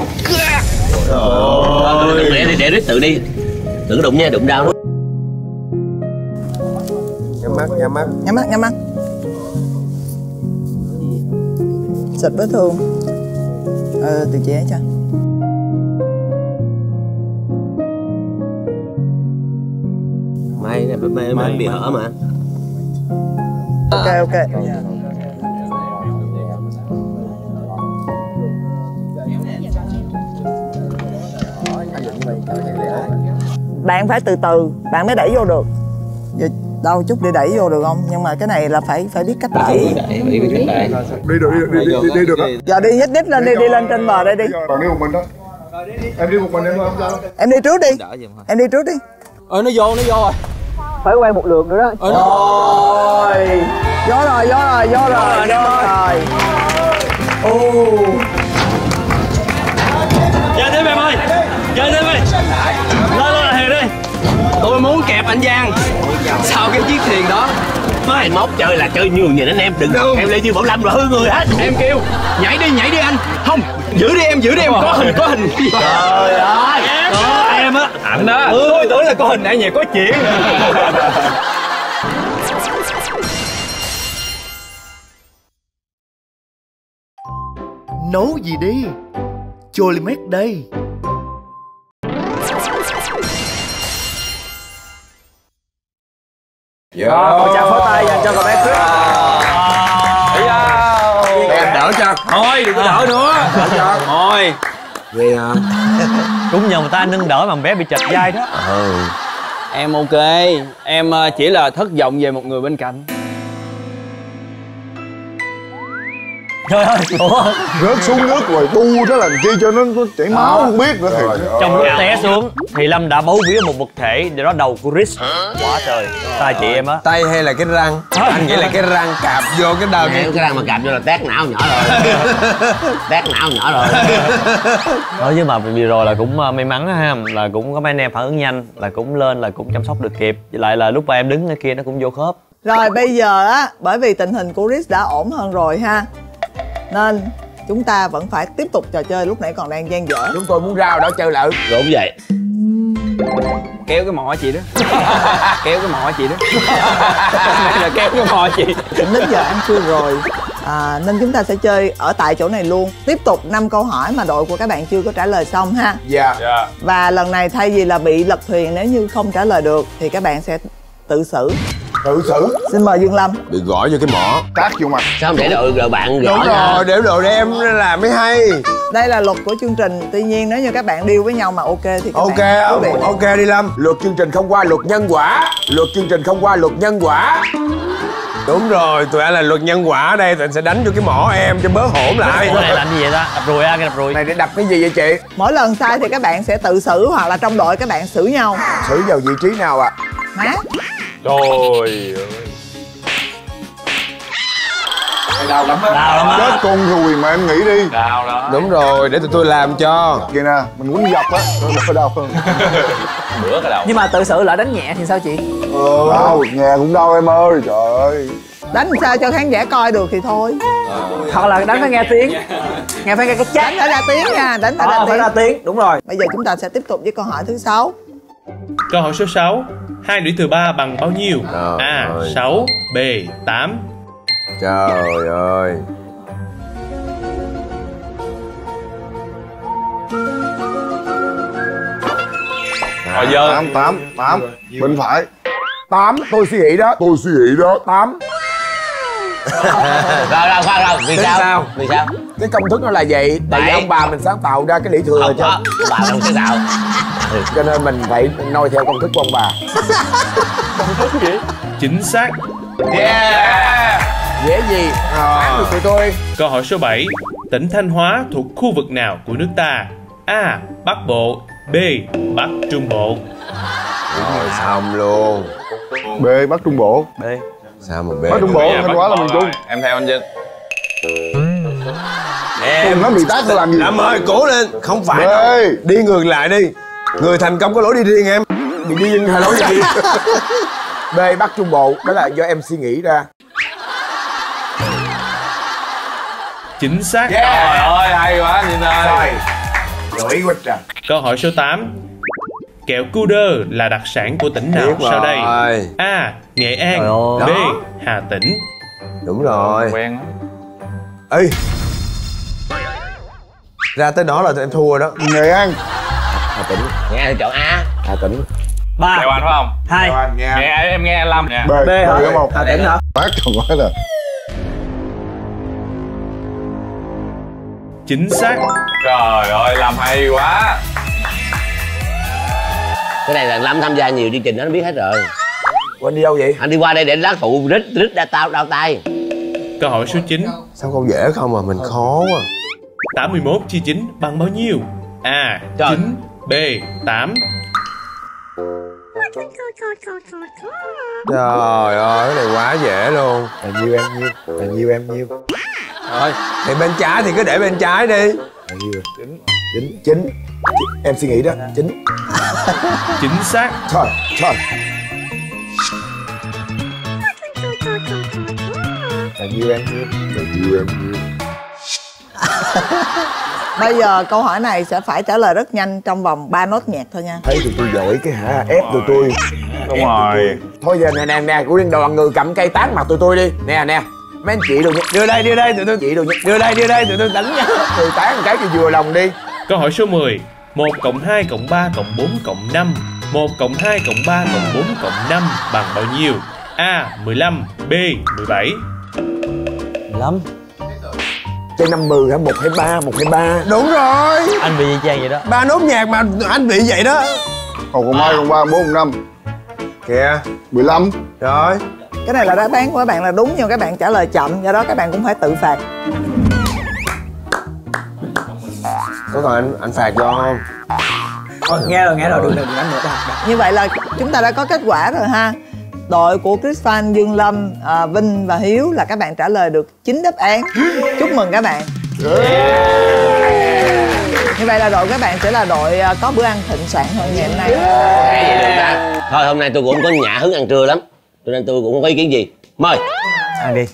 Rồi. Để để để tự đi. Đừng có đụng nha, đụng đau đó. Nhắm mắt, nhắm mắt. Nhắm mắt, nhắm mắt. Xịt vết thương. Ờ, từ chế cho. May này, may may bị hở mà. Ok ok. Bạn phải từ từ, bạn mới đẩy vô được. Giờ đau chút để đẩy vô được không? Nhưng mà cái này là phải phải biết cách đẩy. Đi được, đi được, đi, đi, đi, đi được. Giờ đi nhích nhích lên đi, đi lên trên bờ đây đi. Còn đi một mình đó. Em đi một mình em thôi, không sao. Em đi trước đi. Em đi trước đi. Ờ nó vô, nó vô rồi. Phải quay một lượt nữa đó. Rồi. Vô rồi, vô rồi, vô rồi, vô rồi. Ô. Chơi tiếp em ơi. Chơi tiếp đi. Lên lên là Hiền đi. Tôi muốn kẹp anh Giang sau cái chiếc thuyền đó. Mai mốt chơi là chơi nhường nhìn anh em, đừng em lên như Bảo Lâm rồi hư người hết. Em kêu nhảy đi, nhảy đi anh. Không, giữ đi em, giữ đi em, có hình, có hình. Trời ơi, em á, anh đó. Tôi tưởng là có hình nãy nhẹ có chuyện. Nấu gì đi? Cholimex đây. Một tràng pháo tay dành cho cậu bé Chris. Em đỡ cho. Thôi đừng có đỡ nữa. Đỡ cho. Thôi. Ghê hả? Cũng nhờ người ta nâng đỡ mà con bé bị chệch vai đó. Ừ. Em ok, em chỉ là thất vọng về một người bên cạnh. Trời ơi, ủa? Rớt xuống nước rồi tu đó làm chi cho nó, nó chảy máu không biết nữa thì. Trong lúc té xuống thì Lâm đã bấu víu một vật thể, để đó đầu của Chris. Quá trời, tay chị em á. Tay hay là cái răng? Anh nghĩ là cái răng cạp vô cái đầu. Cái răng mà cạp vô là tét não nhỏ rồi. Tét não nhỏ rồi. Nói chứ mà vừa rồi là cũng may mắn ha, là cũng có mấy anh em phản ứng nhanh, là cũng lên là cũng chăm sóc được kịp. Với lại là lúc mà em đứng ở kia nó cũng vô khớp. Rồi bây giờ á, bởi vì tình hình của Chris đã ổn hơn rồi ha, nên chúng ta vẫn phải tiếp tục trò chơi lúc nãy còn đang dang dở. Chúng tôi muốn rao đó chơi lại. Rồi cũng vậy. Kéo cái mỏ chị đó. Kéo cái mỏ chị đó. Này là kéo cái mỏ chị. Cũng đến giờ ăn trưa rồi à, nên chúng ta sẽ chơi ở tại chỗ này luôn. Tiếp tục năm câu hỏi mà đội của các bạn chưa có trả lời xong ha. Dạ. Dạ. Và lần này thay vì là bị lật thuyền, nếu như không trả lời được thì các bạn sẽ tự xử. Tự xử. Xin mời Dương Lâm. Được gõ vô cái mỏ. Tát vô mặt. Sao không để đội, đội bạn gõ? Đúng rồi, để đội đem làm mới hay. Đây là luật của chương trình. Tuy nhiên nếu như các bạn deal với nhau mà ok thì các Ok bạn không? Ok đi Lâm. Luật chương trình không qua luật nhân quả. Luật chương trình không qua luật nhân quả. Đúng rồi, tụi anh là luật nhân quả ở đây, tụi anh sẽ đánh vô cái mỏ em cho bớt hổn lại. Cái này làm gì vậy ta? Đập ruồi á, cái đập ruồi. Này để đập cái gì vậy chị? Mỗi lần sai thì các bạn sẽ tự xử hoặc là trong đội các bạn xử nhau. Xử vào vị trí nào ạ? À? Má. Trời ơi. Đau lắm á. Đau lắm á. Chết con ruồi mà em nghĩ đi. Đau đó. Đúng rồi, để tụi tôi làm cho. Kìa nè, mình quýnh dọc á, nó phải đau hơn. Bữa cái đầu. Nhưng mà tự xử lỡ đánh nhẹ thì sao chị? Ờ, đau, nhà cũng đau em ơi, trời ơi. Đánh sao cho khán giả coi được thì thôi. Hoặc là đánh phải nghe tiếng. Nghe phải nghe cái chát. Đánh phải ra tiếng nha, đánh phải Ờ, ra phải tiếng. ra tiếng, đúng rồi. Bây giờ chúng ta sẽ tiếp tục với câu hỏi thứ sáu. Câu hỏi số sáu. Hai đuổi từ ba bằng bao nhiêu? Trời A. ơi. sáu. B. tám. Trời ơi. Rồi giờ Tám, tám, tám. Bên phải. Tám, tôi suy nghĩ đó. Tôi suy nghĩ đó. Tám. Rồi rồi khoan rồi, vì Tính sao? sao? Vì sao? Cái công thức nó là vậy. Tại vì Vậy. ông bà mình sáng tạo ra cái lý thừa Không cho. có, bà không sáng tạo. Cho nên mình phải noi theo công thức của ông bà. Chính xác. Yeah. Dễ gì? Bán được tụi tôi. Câu hỏi số bảy. Tỉnh Thanh Hóa thuộc khu vực nào của nước ta? A. Bắc Bộ. B. Bắc Trung Bộ. Rồi xong luôn. B, Bắc Trung Bộ. B. Sao mà B? Bắc Trung Bộ, Bây giờ Thanh bắt Hóa là đầu miền rồi. Trung. Em theo anh Vinh. Em Nó bị tát tôi làm gì? Lâm ơi, cố lên. Không phải B. đâu. Đi ngược lại đi. Người thành công có lối đi riêng em. Đừng đi riêng hay lối gì. B, Bắc Trung Bộ. Đó là do em suy nghĩ ra. Chính xác. Trời ơi, hay quá Vinh ơi. Giỏi quá trời. Câu hỏi số tám. Kẹo cu đơ là đặc sản của tỉnh nào Biết sau đây? rồi. A. Nghệ An. Trời B. ơi. Hà Tĩnh. Đúng rồi. Quen lắm. Ê. Ra tới đó là tụi em thua đó. Nghệ An. Hà Tĩnh. Nghe thì chọn A. Hà Tĩnh. Ba. Theo anh phải không? Hai. Nghe em nghe anh Lâm nè. B, B hả? đúng không? Hà Tĩnh hả? Bác còn nói là Chính xác. Trời ơi, Lâm hay quá. Cái này là Lâm tham gia nhiều chương trình đó nó biết hết rồi. Quên đi đâu vậy? Anh đi qua đây để đá phụ rít rít đa tao đau tay. Câu hỏi số chín. Sao câu dễ không mà mình khó quá. tám mươi mốt chia chín bằng bao nhiêu? A. Trời. chín. B. tám. Trời ơi, cái này quá dễ luôn. Là nhiêu em nhiêu? Là nhiêu em nhiêu? Rồi, thì bên trái thì cứ để bên trái đi. Là nhiêu? Chín. Chín. Chín. Em suy nghĩ đó. Chín. Chính xác. Trời, trời. Là nhiêu em nhiêu? Là nhiêu em nhiêu? Bây giờ câu hỏi này sẽ phải trả lời rất nhanh trong vòng ba nốt nhạc thôi nha. Thấy tụi tôi giỏi cái hả? Ép tụi tôi. Đúng rồi. Thôi giờ nè nè nè, của đoàn người cầm cây tát mặt tụi tôi đi. Nè nè. Mấy anh chị đồ nhé. Đưa đây, đưa đây tụi tôi chị đồ nhé. Đưa đây, đưa đây tụi tôi đánh nhau. Tụi tát một cái cho vừa lòng đi. Câu hỏi số mười. một cộng hai cộng ba cộng bốn cộng năm. một cộng hai cộng ba cộng bốn cộng năm bằng bao nhiêu? A. mười lăm. B. mười bảy. mười lăm. Chơi năm mười hả? một hay ba? một hay ba? Đúng rồi. Anh bị y chang vậy đó. Ba nốt nhạc mà anh bị vậy đó. một cộng hai cộng ba bốn cộng năm. Kìa. mười lăm. Rồi. Cái này là đáp án của các bạn là đúng nhưng các bạn trả lời chậm, do đó các bạn cũng phải tự phạt. Có còn anh anh phạt cho không? Thôi, nghe rồi, nghe rồi, đừng đừng đánh nữa. Như vậy là chúng ta đã có kết quả rồi ha. Đội của Chris Phan, Dương Lâm, à, Vinh và Hiếu là các bạn trả lời được chín đáp án. Chúc mừng các bạn. Yeah. Như vậy là đội các bạn sẽ là đội à, có bữa ăn thịnh soạn hơn ngày hôm nay. Vậy được ta. Thôi hôm nay tôi cũng không có nhã hứng ăn trưa lắm, cho nên tôi cũng không có ý kiến gì. Mời. Ăn đi.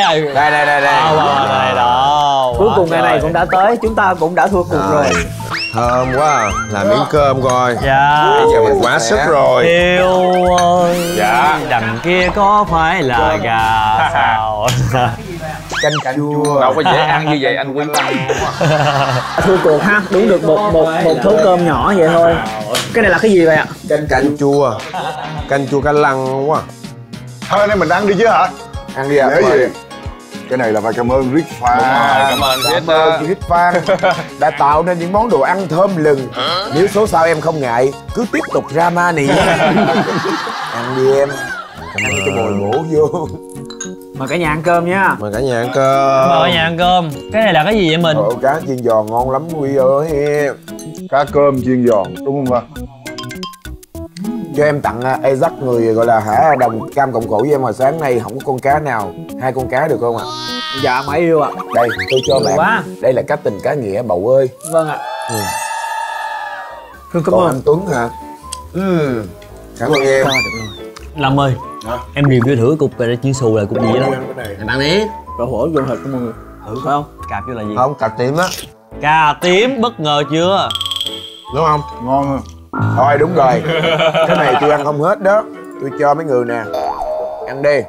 rồi. Đây đây đây đây. À, đây đó. Cuối cùng ngày này cũng đã tới, chúng ta cũng đã thua cuộc rồi. Thơm quá à. Làm miếng cơm coi. Dạ. Bây giờ mình quá sức rồi. Yêu ơi. Dạ. Đằng kia có phải là gà sao? Canh chua. Đâu có dễ ăn như vậy anh Quý. Thua cuộc ha, đúng được một một một số cơm nhỏ vậy thôi. Cái này là cái gì vậy ạ? Canh Canh chua. Canh chua cá lăng quá. Thôi anh em mình ăn đi chứ hả? Ăn đi ạ. Nếu gì cái này là phải cảm ơn Rich Fan. Cảm ơn Cảm ơn Rich Fan đã tạo nên những món đồ ăn thơm lừng. Nếu số sau em không ngại, cứ tiếp tục drama này nhé. Ăn đi em. Ăn cho bồi bổ vô. Mời cả nhà ăn cơm nha. Mời cả nhà ăn cơm. Mời cả nhà ăn cơm. Cái này là cái gì vậy mình? Ồ, cá chiên giòn ngon lắm Huy ơi. Cá cơm chiên giòn đúng không ba? Cho em tặng Isaac, người gọi là hả đồng cam cộng khổ với em hồi sáng nay không có con cá nào, hai con cá được không ạ? Dạ mãi yêu ạ. Đây tôi cho bạn. Quá. Đây là cá tình cá nghĩa Bậu ơi. Vâng ạ. Ừ. Cảm Còn ơn anh Tuấn hả? Ừ. Cảm ơn em. Lâm ơi, em review thử cục cà chua xù là cục gì đó. Bạn đi. Rồi hổ vô thịt của mọi người. Thử phải không? Cà chua là gì? Không, cà tím á. Cà tím, bất ngờ chưa? Đúng không? Ngon không? Thôi đúng rồi. Cái này tôi ăn không hết đó. Tôi cho mấy người nè. Ăn đi.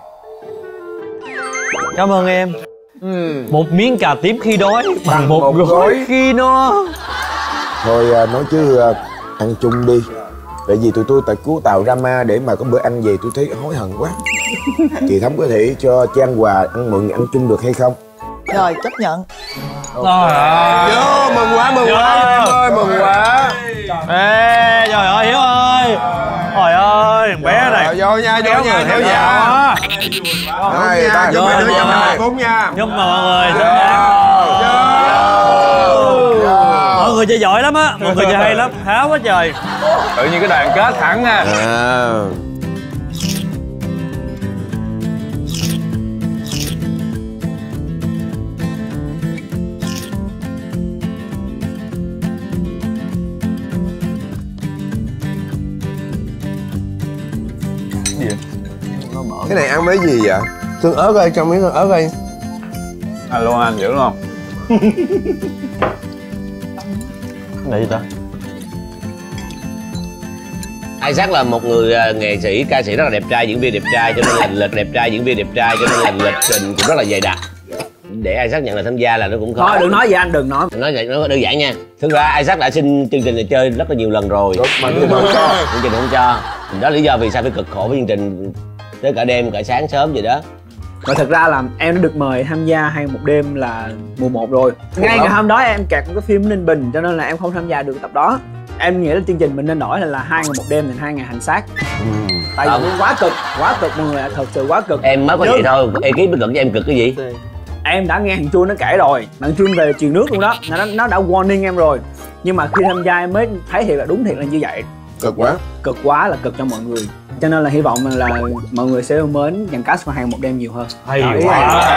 Cảm ơn em. Ừ. Một miếng cà tím khi đói bằng một, một gói khi no. Thôi à, nói chứ à, ăn chung đi. Tại vì tụi tôi tại cứu tàu drama để mà có bữa ăn về tôi thấy hối hận quá. Chị Thắm có thể cho Trang quà ăn mừng ăn chung được hay không? Rồi chấp nhận. Rồi. Vô, mừng quá, mừng quá em ơi, mừng quá. Ê, trời ơi Hiếu ơi. Trời ơi, thằng bé này. Vô nha, vô nha, vô nha. Rồi, ta chúc mấy đứa chồng hạnh phúc nha. Chúc mọi người xứng mọi người chơi giỏi lắm á, mọi người chơi hay lắm, háo quá trời. Tự nhiên cái đoàn kết thẳng ha. À. Cái này ăn với gì vậy? Tương ớt ơi, cho miếng tương ớt ơi. Anh luôn anh giữ luôn. Cái gì ta? Isaac là một người nghệ sĩ, ca sĩ rất là đẹp trai, diễn viên đẹp trai, cho nên là lịch đẹp trai, diễn viên đẹp trai, cho nên là lịch trình cũng rất là dày đặc. Để Isaac nhận lời tham gia là nó cũng khó. Thôi đừng nói gì anh, đừng nói. Nói vậy nó đơn giản nha. Thực ra Isaac đã xin chương trình này chơi rất là nhiều lần rồi. Đúng, mà chương trình không cho. Chương trình không cho. Đó là lý do vì sao phải cực khổ với chương trình tới cả đêm, cả sáng sớm vậy đó. Và thật ra là em đã được mời tham gia Hai Một Đêm là mùa một rồi. Ngay ngày hôm đó em kẹt một cái phim Ninh Bình cho nên là em không tham gia được tập đó. Em nghĩ là chương trình mình nên đổi là, là Hai Ngày Một Đêm thành Hai Ngày Hành Xác. Ừ. Tại vì nó quá cực, quá cực mọi người ạ, thật sự quá cực. Em mới có vậy thôi, ekip mới cực với em cực cái gì? Em đã nghe thằng Chuông nó kể rồi, thằng Chuông về truyền nước luôn đó, nó, nó đã warning em rồi. Nhưng mà khi tham gia em mới thấy thiệt là đúng thiệt là như vậy. Cực quá. Cực quá là cực cho mọi người. Cho nên là hy vọng là mọi người sẽ yêu mến dàn cast của Hai Một Đêm nhiều hơn. Hay quá.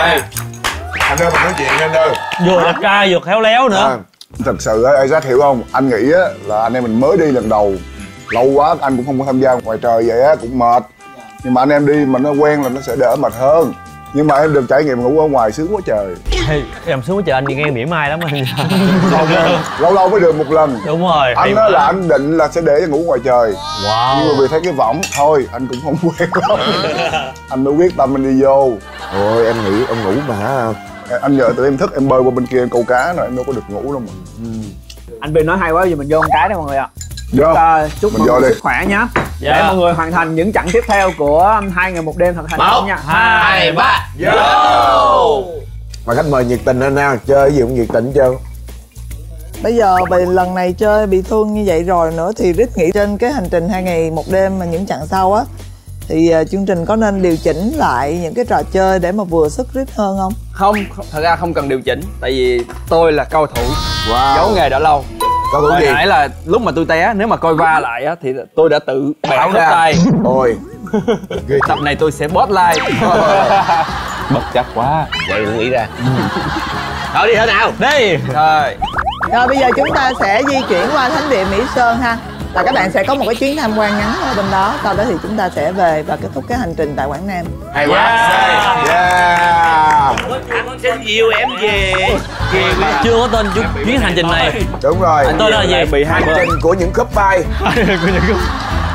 Anh ơi mình nói chuyện anh ơi. Vừa là ca vừa khéo léo nữa. À, thật sự á Isaac hiểu không? Anh nghĩ á là anh em mình mới đi lần đầu, lâu quá anh cũng không có tham gia ngoài trời vậy á cũng mệt. Nhưng mà anh em đi mà nó quen là nó sẽ đỡ mệt hơn. Nhưng mà em được trải nghiệm ngủ ở ngoài sướng quá trời. Hey, em sướng quá trời, anh đi nghe mỉa mai lắm anh. Không, lâu lâu mới được một lần. Đúng rồi. Anh nói là anh định là sẽ để cho ngủ ngoài trời. Wow. Nhưng mà vì thấy cái võng thôi anh cũng không quen lắm. Anh mới quyết tâm anh đi vô. Ôi em nghĩ ông ngủ mà hả? Anh nhờ tụi em thức em bơi qua bên kia em câu cá rồi em đâu có được ngủ đâu mà. Ừ. Anh Bình nói hay quá, giờ mình vô một cái đấy mọi người ạ. Vô. À, chúc mình mọi người đi. sức khỏe nhé. Dạ. Để mọi người hoàn thành những chặng tiếp theo của Hai Ngày Một Đêm thật thành công nha. Hai, ba, vô. Mà khách mời nhiệt tình anh nào, chơi cái gì cũng nhiệt tình chưa? Bây giờ vì lần này chơi bị thương như vậy rồi nữa thì Rich nghĩ trên cái hành trình Hai Ngày Một Đêm mà những chặng sau á thì uh, chương trình có nên điều chỉnh lại những cái trò chơi để mà vừa sức Rich hơn không? Không, thật ra không cần điều chỉnh. Tại vì tôi là cao thủ, wow. giấu nghề đã lâu. Cao thủ hồi gì? nãy là lúc mà tôi té, nếu mà coi va lại á thì tôi đã tự bẻ Áo nắm ra. tay. Ôi tập này tôi sẽ boss like. Bất chấp quá. Vậy tôi nghĩ ra. Thôi đi thôi nào. Đi. Rồi. Rồi bây giờ chúng ta sẽ di chuyển qua thánh địa Mỹ Sơn ha. là các bạn sẽ có một cái chuyến tham quan ngắn ở bên đó, sau đó thì chúng ta sẽ về và kết thúc cái hành trình tại Quảng Nam. Hay quá. Yeah. Yeah. Sẽ dìu em về. Chưa có tên chuyến, chuyến hành trình này. Đúng rồi. Anh tên là gì? Bị hành trình của những cúp bay. Của những cúp.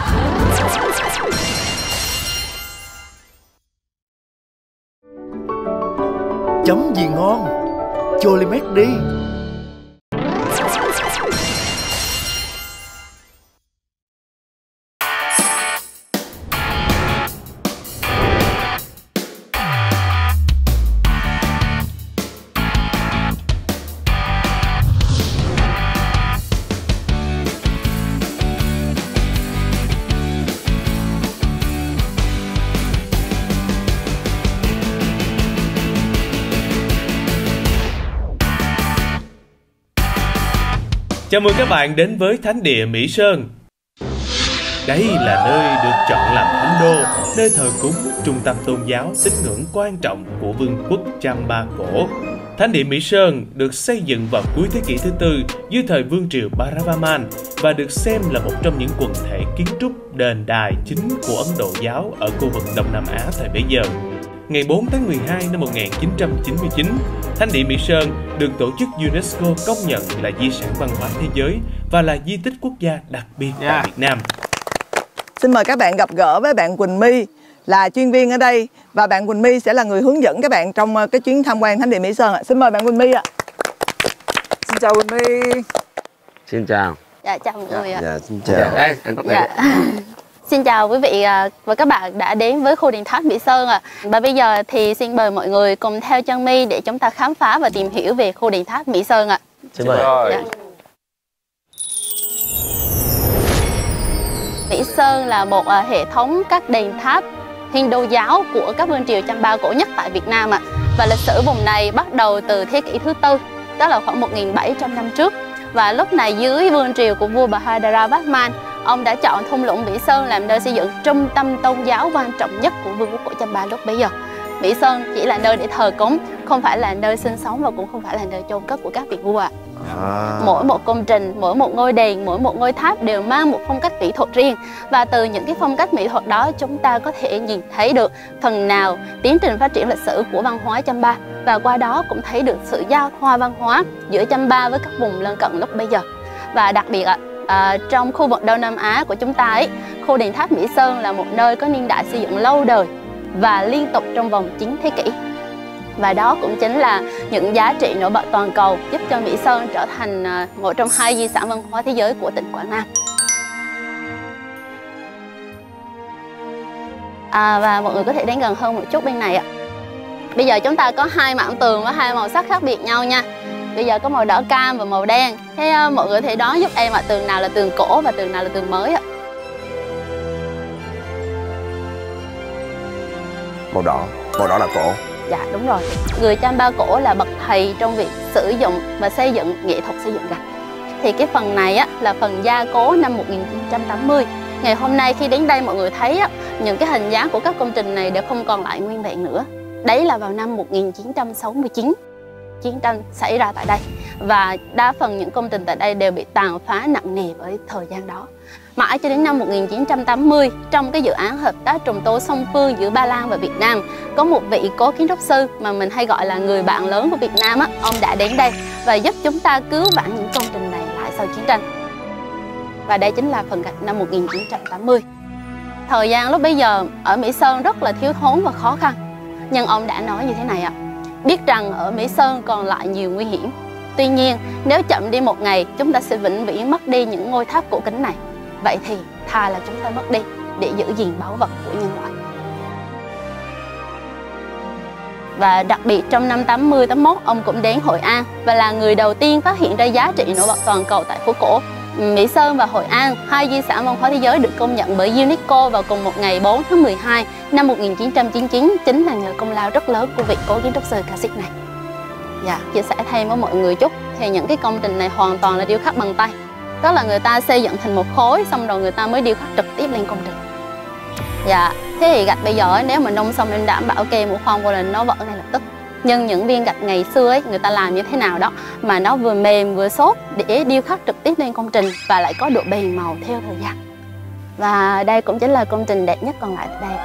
Chấm gì ngon? Cholimex đi. Chào mừng các bạn đến với Thánh địa Mỹ Sơn. Đây là nơi được chọn làm thánh đô, nơi thờ cúng, trung tâm tôn giáo tín ngưỡng quan trọng của vương quốc Champa cổ. Thánh địa Mỹ Sơn được xây dựng vào cuối thế kỷ thứ tư dưới thời vương triều Baravaman và được xem là một trong những quần thể kiến trúc đền đài chính của Ấn Độ giáo ở khu vực Đông Nam Á thời bấy giờ. Ngày bốn tháng mười hai năm một nghìn chín trăm chín mươi chín, Thánh địa Mỹ Sơn được tổ chức UNESCO công nhận là di sản văn hóa thế giới và là di tích quốc gia đặc biệt yeah. tại Việt Nam. Xin mời các bạn gặp gỡ với bạn Quỳnh My, là chuyên viên ở đây, và bạn Quỳnh My sẽ là người hướng dẫn các bạn trong cái chuyến tham quan Thánh địa Mỹ Sơn ạ. Xin mời bạn Quỳnh My ạ. Xin chào Quỳnh My. Xin chào. Dạ chào mọi người ạ. Dạ xin chào. Đây, anh tóc dạ. Xin chào quý vị và các bạn đã đến với khu đền tháp Mỹ Sơn ạ. Và bây giờ thì xin mời mọi người cùng theo chân My để chúng ta khám phá và tìm hiểu về khu đền tháp Mỹ Sơn ạ. Xin mời. Dạ. Mỹ Sơn là một hệ thống các đền tháp Hindu giáo của các vương triều Champa cổ nhất tại Việt Nam ạ. Và lịch sử vùng này bắt đầu từ thế kỷ thứ tư, tức là khoảng một nghìn bảy trăm năm trước. Và lúc này dưới vương triều của vua Bahadara Varman, ông đã chọn thung lũng Mỹ Sơn làm nơi xây dựng trung tâm tôn giáo quan trọng nhất của vương quốc của Champa lúc bấy giờ. Mỹ Sơn chỉ là nơi để thờ cúng, không phải là nơi sinh sống và cũng không phải là nơi chôn cất của các vị vua ạ. À. Mỗi một công trình, mỗi một ngôi đền, mỗi một ngôi tháp đều mang một phong cách mỹ thuật riêng. Và từ những cái phong cách mỹ thuật đó chúng ta có thể nhìn thấy được phần nào tiến trình phát triển lịch sử của văn hóa Champa. Và qua đó cũng thấy được sự giao thoa văn hóa giữa Champa với các vùng lân cận lúc bây giờ. Và đặc biệt ạ, à, trong khu vực Đông Nam Á của chúng ta ấy, khu đền tháp Mỹ Sơn là một nơi có niên đại xây dựng lâu đời và liên tục trong vòng chín thế kỷ. Và đó cũng chính là những giá trị nổi bật toàn cầu giúp cho Mỹ Sơn trở thành một trong hai di sản văn hóa thế giới của tỉnh Quảng Nam. À, và mọi người có thể đến gần hơn một chút bên này ạ. Bây giờ chúng ta có hai mảng tường với hai màu sắc khác biệt nhau nha. Bây giờ có màu đỏ cam và màu đen. Thế uh, mọi người có thể đoán giúp em ạ, tường nào là tường cổ và tường nào là tường mới ạ? Màu đỏ, màu đỏ là cổ. Dạ đúng rồi. Người Champa cổ là bậc thầy trong việc sử dụng và xây dựng nghệ thuật xây dựng gạch. Thì cái phần này á, là phần gia cố năm một nghìn chín trăm tám mươi. Ngày hôm nay khi đến đây mọi người thấy á, những cái hình dáng của các công trình này đều không còn lại nguyên vẹn nữa. Đấy là vào năm một nghìn chín trăm sáu mươi chín. Chiến tranh xảy ra tại đây. Và đa phần những công trình tại đây đều bị tàn phá nặng nề với thời gian đó. Mãi cho đến năm một nghìn chín trăm tám mươi, trong cái dự án hợp tác trùng tu song phương giữa Ba Lan và Việt Nam, có một vị cố kiến trúc sư mà mình hay gọi là người bạn lớn của Việt Nam á, ông đã đến đây và giúp chúng ta cứu vãn những công trình này lại sau chiến tranh. Và đây chính là phần gạch năm một nghìn chín trăm tám mươi. Thời gian lúc bấy giờ ở Mỹ Sơn rất là thiếu thốn và khó khăn. Nhưng ông đã nói như thế này ạ: biết rằng ở Mỹ Sơn còn lại nhiều nguy hiểm. Tuy nhiên, nếu chậm đi một ngày, chúng ta sẽ vĩnh viễn mất đi những ngôi tháp cổ kính này. Vậy thì thà là chúng ta mất đi để giữ gìn báu vật của nhân loại. Và đặc biệt trong năm tám mươi tám mốt, ông cũng đến Hội An và là người đầu tiên phát hiện ra giá trị nổi bật toàn cầu tại phố cổ. Mỹ Sơn và Hội An, hai di sản văn hóa thế giới được công nhận bởi UNESCO vào cùng một ngày bốn tháng mười hai năm một nghìn chín trăm chín mươi chín, chính là nhờ công lao rất lớn của vị cố kiến trúc sư classic này. Dạ, chia sẻ thêm với mọi người chút, thì những cái công trình này hoàn toàn là điêu khắc bằng tay. Tức là người ta xây dựng thành một khối, xong rồi người ta mới điêu khắc trực tiếp lên công trình. Dạ, thế thì gạch bây giờ nếu mà nung xong em đảm bảo kê một phong vô là nó vỡ ngay lập tức. Nhưng những viên gạch ngày xưa ấy, người ta làm như thế nào đó mà nó vừa mềm vừa xốp để điêu khắc trực tiếp lên công trình và lại có độ bền màu theo thời gian. Và đây cũng chính là công trình đẹp nhất còn lại tại đây.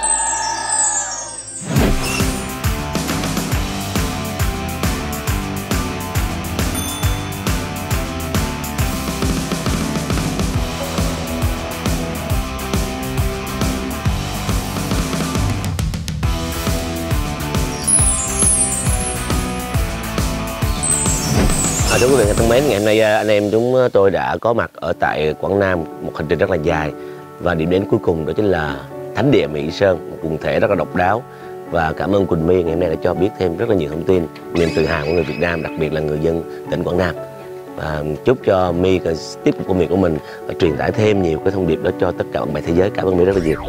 À, thưa quý vị thân mến, ngày hôm nay anh em chúng tôi đã có mặt ở tại Quảng Nam, một hành trình rất là dài và điểm đến cuối cùng đó chính là thánh địa Mỹ Sơn, một quần thể rất là độc đáo. Và cảm ơn Quỳnh My ngày hôm nay đã cho biết thêm rất là nhiều thông tin, niềm tự hào của người Việt Nam, đặc biệt là người dân tỉnh Quảng Nam. Và chúc cho My tiếp tục công việc của mình và truyền tải thêm nhiều cái thông điệp đó cho tất cả bạn bè thế giới. Cảm ơn My rất là nhiều.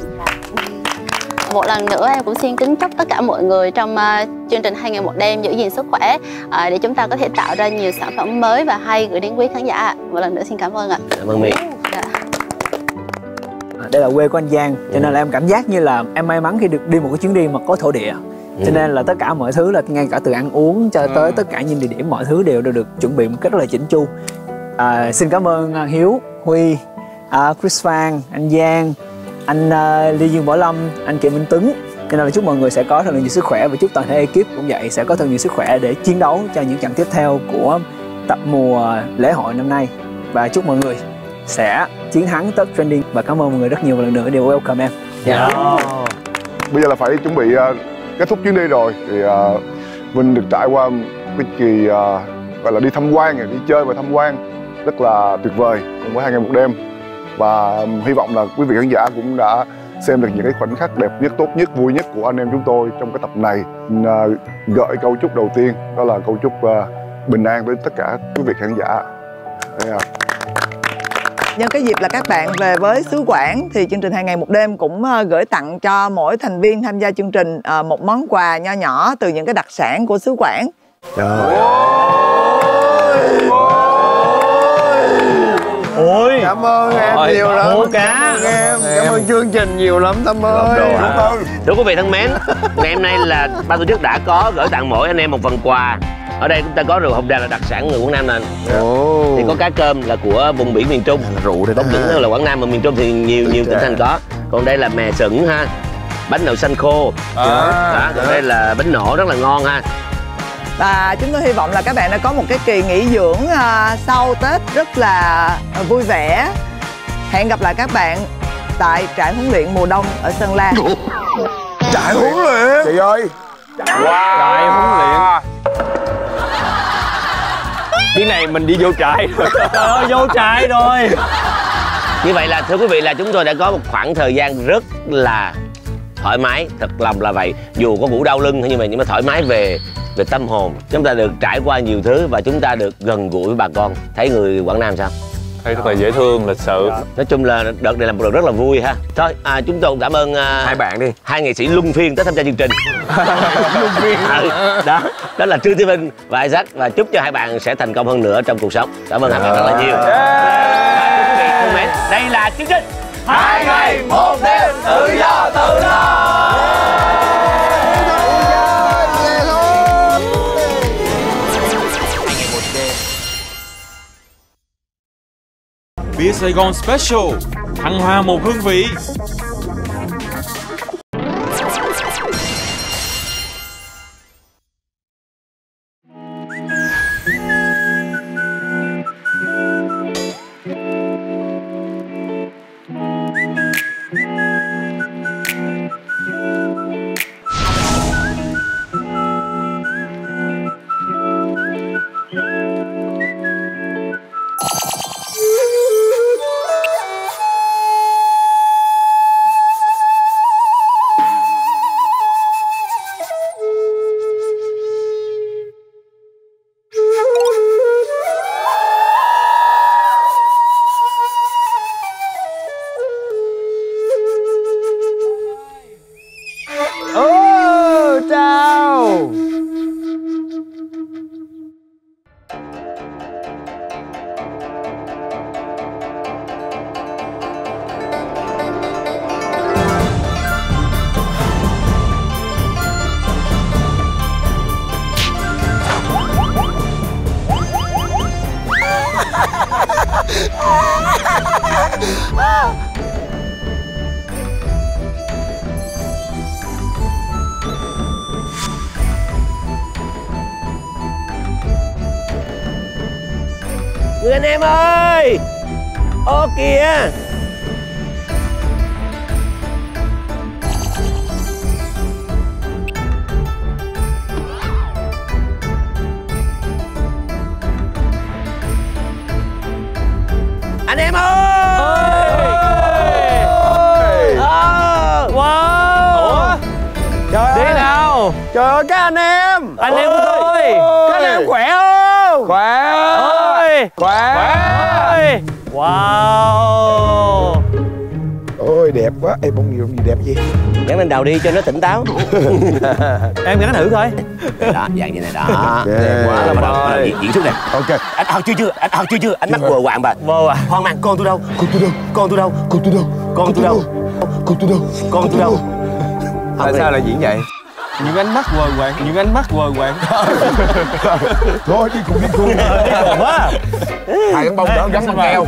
Một lần nữa em cũng xin kính chúc tất cả mọi người trong uh, chương trình Hai Ngày Một Đêm giữ gìn sức khỏe uh, để chúng ta có thể tạo ra nhiều sản phẩm mới và hay gửi đến quý khán giả. Một lần nữa xin cảm ơn ạ. Cảm ơn My. Dạ. Đây là quê của anh Giang, cho nên là em cảm giác như là em may mắn khi được đi một cái chuyến đi mà có thổ địa. Cho nên là tất cả mọi thứ là ngay cả từ ăn uống cho tới tất cả những địa điểm, mọi thứ đều được chuẩn bị một cách rất là chỉnh chu. À, xin cảm ơn Hiếu, Huy, à, Chris Phan, anh Giang, anh uh, Lê Dương Võ Lâm, anh Kiều Minh Tuấn. Cho nên là chúc mọi người sẽ có thật là nhiều sức khỏe và chúc toàn thể ekip cũng vậy sẽ có thật nhiều sức khỏe để chiến đấu cho những trận tiếp theo của tập mùa lễ hội năm nay. Và chúc mọi người sẽ chiến thắng top trending và cảm ơn mọi người rất nhiều một lần nữa đều welcome em. Yeah. Bây giờ là phải chuẩn bị uh, kết thúc chuyến đi rồi thì uh, Vinh được trải qua cái kỳ uh, gọi là đi tham quan, đi chơi và tham quan rất là tuyệt vời cùng với Hai Ngày Một Đêm. Và um, hy vọng là quý vị khán giả cũng đã xem được những cái khoảnh khắc đẹp nhất, tốt nhất, vui nhất của anh em chúng tôi trong cái tập này. Uh, gợi câu chúc đầu tiên đó là câu chúc uh, bình an tới tất cả quý vị khán giả. Yeah. Nhân cái dịp là các bạn về với xứ Quảng thì chương trình Hai Ngày Một Đêm cũng gửi tặng cho mỗi thành viên tham gia chương trình một món quà nho nhỏ từ những cái đặc sản của xứ Quảng. Trời ôi, cảm ơn em ôi, nhiều lắm. hố cá. Cảm ơn em, cảm ơn chương trình nhiều lắm Tâm ơi. Thưa quý vị thân mến, ngày hôm nay là ban tổ chức đã có gửi tặng mỗi anh em một phần quà. Ở đây chúng ta có rượu Hồng Đà là đặc sản người Quảng Nam nè. Oh. Thì có cá cơm là của vùng biển miền Trung. Rượu đây đó. Không những là Quảng Nam mà miền Trung thì nhiều nhiều tỉnh thành có. Còn đây là mè sửng ha, bánh đậu xanh khô. À. Đó, còn đây là bánh nổ rất là ngon ha. Và chúng tôi hy vọng là các bạn đã có một cái kỳ nghỉ dưỡng uh, sau Tết rất là uh, vui vẻ. Hẹn gặp lại các bạn tại trại huấn luyện mùa đông ở Sơn La. Trại huấn luyện chị ơi. Wow. Trại huấn luyện. Cái này mình đi vô trại rồi. Trời ơi, vô trại rồi. Như vậy là thưa quý vị là chúng tôi đã có một khoảng thời gian rất là thoải mái, thật lòng là vậy. Dù có ngủ đau lưng nhưng mà nhưng mà thoải mái về về tâm hồn. Chúng ta được trải qua nhiều thứ và chúng ta được gần gũi với bà con. Thấy người Quảng Nam sao? Thấy rất là dễ thương, lịch sự. Nói chung là đợt này là một đợt rất là vui ha. Thôi à, chúng tôi cũng cảm ơn uh, hai bạn đi, hai nghệ sĩ luân phiên tới tham gia chương trình. luân phiên. Ừ, đó, đó là Trương Thị Vinh và Isaac và chúc cho hai bạn sẽ thành công hơn nữa trong cuộc sống. Cảm ơn hai bạn rất là nhiều. Và quý vị thân mến, đây là chương trình Hai Ngày Một Đêm tự do tự lo. Bia Sài Gòn Special, thăng hoa một hương vị. Người anh em ơi. Ô kìa. Anh em ơi. Wow. Trời Đi ơi. nào. Trời ơi các anh em. Anh em của tôi. Các anh em khỏe không? Khỏe. Ôi. Khỏe. Ôi. Wow. Ôi đẹp quá. Em bông gì bông gì đẹp gì? Gắn lên đầu đi cho nó tỉnh táo. Em gắn thử coi. Đó, dạng như này đó. Đẹp quá là bắt đầu, bắt đầu diễn, diễn xuất này. Ok. Anh ao chưa chưa, anh ao chưa chưa, anh mắt vừa quạng bà. Vô à. Hoang mang, con tôi đâu? Con tôi đâu? Con tôi đâu? Con tôi đâu? Con tôi đâu? Con tôi đâu? Con tôi đâu? Tại sao lại diễn vậy? Những ánh mắt quờ quạng, những ánh mắt quờ quạng. Thôi đi cùng đi cùng. Đi cùng quá. Hai cái bông đó gắn bằng keo.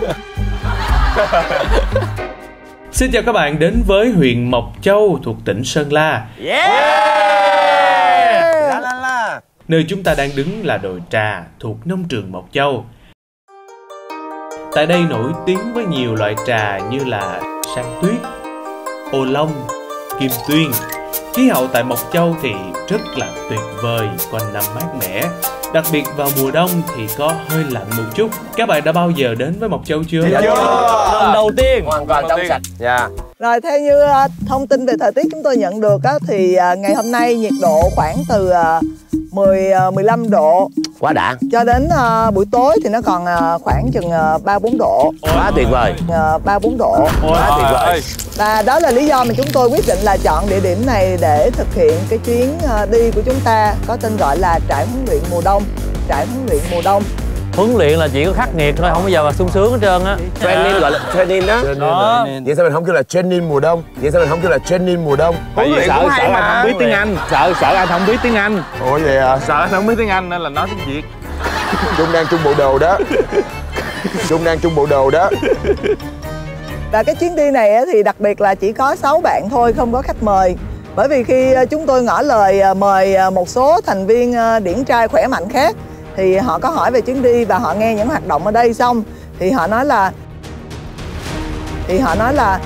Xin chào các bạn đến với huyện Mộc Châu thuộc tỉnh Sơn La. Yeah. La la la. Nơi chúng ta đang đứng là đồi trà thuộc nông trường Mộc Châu. Tại đây nổi tiếng với nhiều loại trà như là San Tuyết, Ô Long, Kim Tuyên. Khí hậu tại Mộc Châu thì rất là tuyệt vời, quanh năm mát mẻ. Đặc biệt vào mùa đông thì có hơi lạnh một chút. Các bạn đã bao giờ đến với Mộc Châu chưa? Dạ chưa. Lần đầu tiên. Hoàn toàn trong sạch. Dạ. Rồi theo như uh, thông tin về thời tiết chúng tôi nhận được á, thì uh, ngày hôm nay nhiệt độ khoảng từ uh, mười, mười lăm độ. Quá đã. Cho đến uh, buổi tối thì nó còn uh, khoảng chừng uh, ba bốn độ. Quá tuyệt vời. Uh, ba bốn độ. Quá tuyệt vời. Và đó là lý do mà chúng tôi quyết định là chọn địa điểm này để thực hiện cái chuyến uh, đi của chúng ta, có tên gọi là trại huấn luyện mùa đông. Trại huấn luyện mùa đông. Huấn luyện là chỉ có khắc nghiệt thôi, không bao giờ mà sung sướng hết trơn á. Training gọi là training đó. Đó. Vậy sao mình không kêu là training mùa đông? Vậy sao mình không kêu là training mùa đông? Huấn luyện cũng hay mà. Anh không biết tiếng Anh. Sợ sợ anh không biết tiếng Anh. Ủa vậy à? Sợ anh không biết tiếng Anh nên là nói tiếng Việt. Trung đang chung bộ đồ đó. Trung đang chung bộ đồ đó. Và cái chuyến đi này thì đặc biệt là chỉ có sáu bạn thôi, không có khách mời. Bởi vì khi chúng tôi ngỏ lời mời một số thành viên điển trai khỏe mạnh khác thì họ có hỏi về chuyến đi và họ nghe những hoạt động ở đây xong thì họ nói là thì họ nói là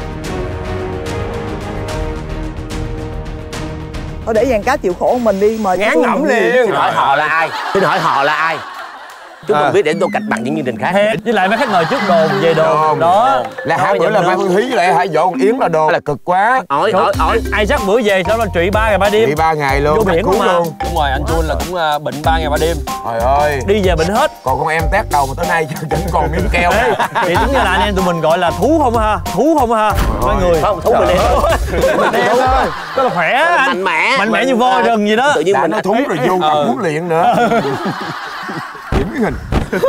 thôi để dàn cá chịu khổ của mình đi, mời ngán ngẩm liền. Xin hỏi họ là ai? Xin hỏi họ là ai? Chúng mình biết để tôi cạch bằng những chương trình khác. Với lại mấy khách mời trước đồn về đồn đó. Là hai bữa là Mai Phương Thúy với lại hai vợ con Yến là đồ là cực quá. Ỏi ỏi ỏi. Ai chắc bữa về sao là trụy ba ngày ba đêm. Trụy ba ngày luôn. Vô biển luôn. luôn. Đúng rồi, anh Chun là cũng uh, bệnh ba ngày ba đêm. Trời ơi. Đi về bệnh hết. Còn con em tét đầu mà tới nay vẫn còn miếng keo. Ê, thì đúng như là anh em tụi mình gọi là thú không ha? Thú không ha? Mọi người. Không, thú mình em. Mình em thôi. Tức là khỏe anh. Mạnh mẽ. Mạnh mẽ như voi rừng gì đó. Tự nhiên đã mình nói thú rồi vô tập huấn luyện nữa. Điểm cái hình.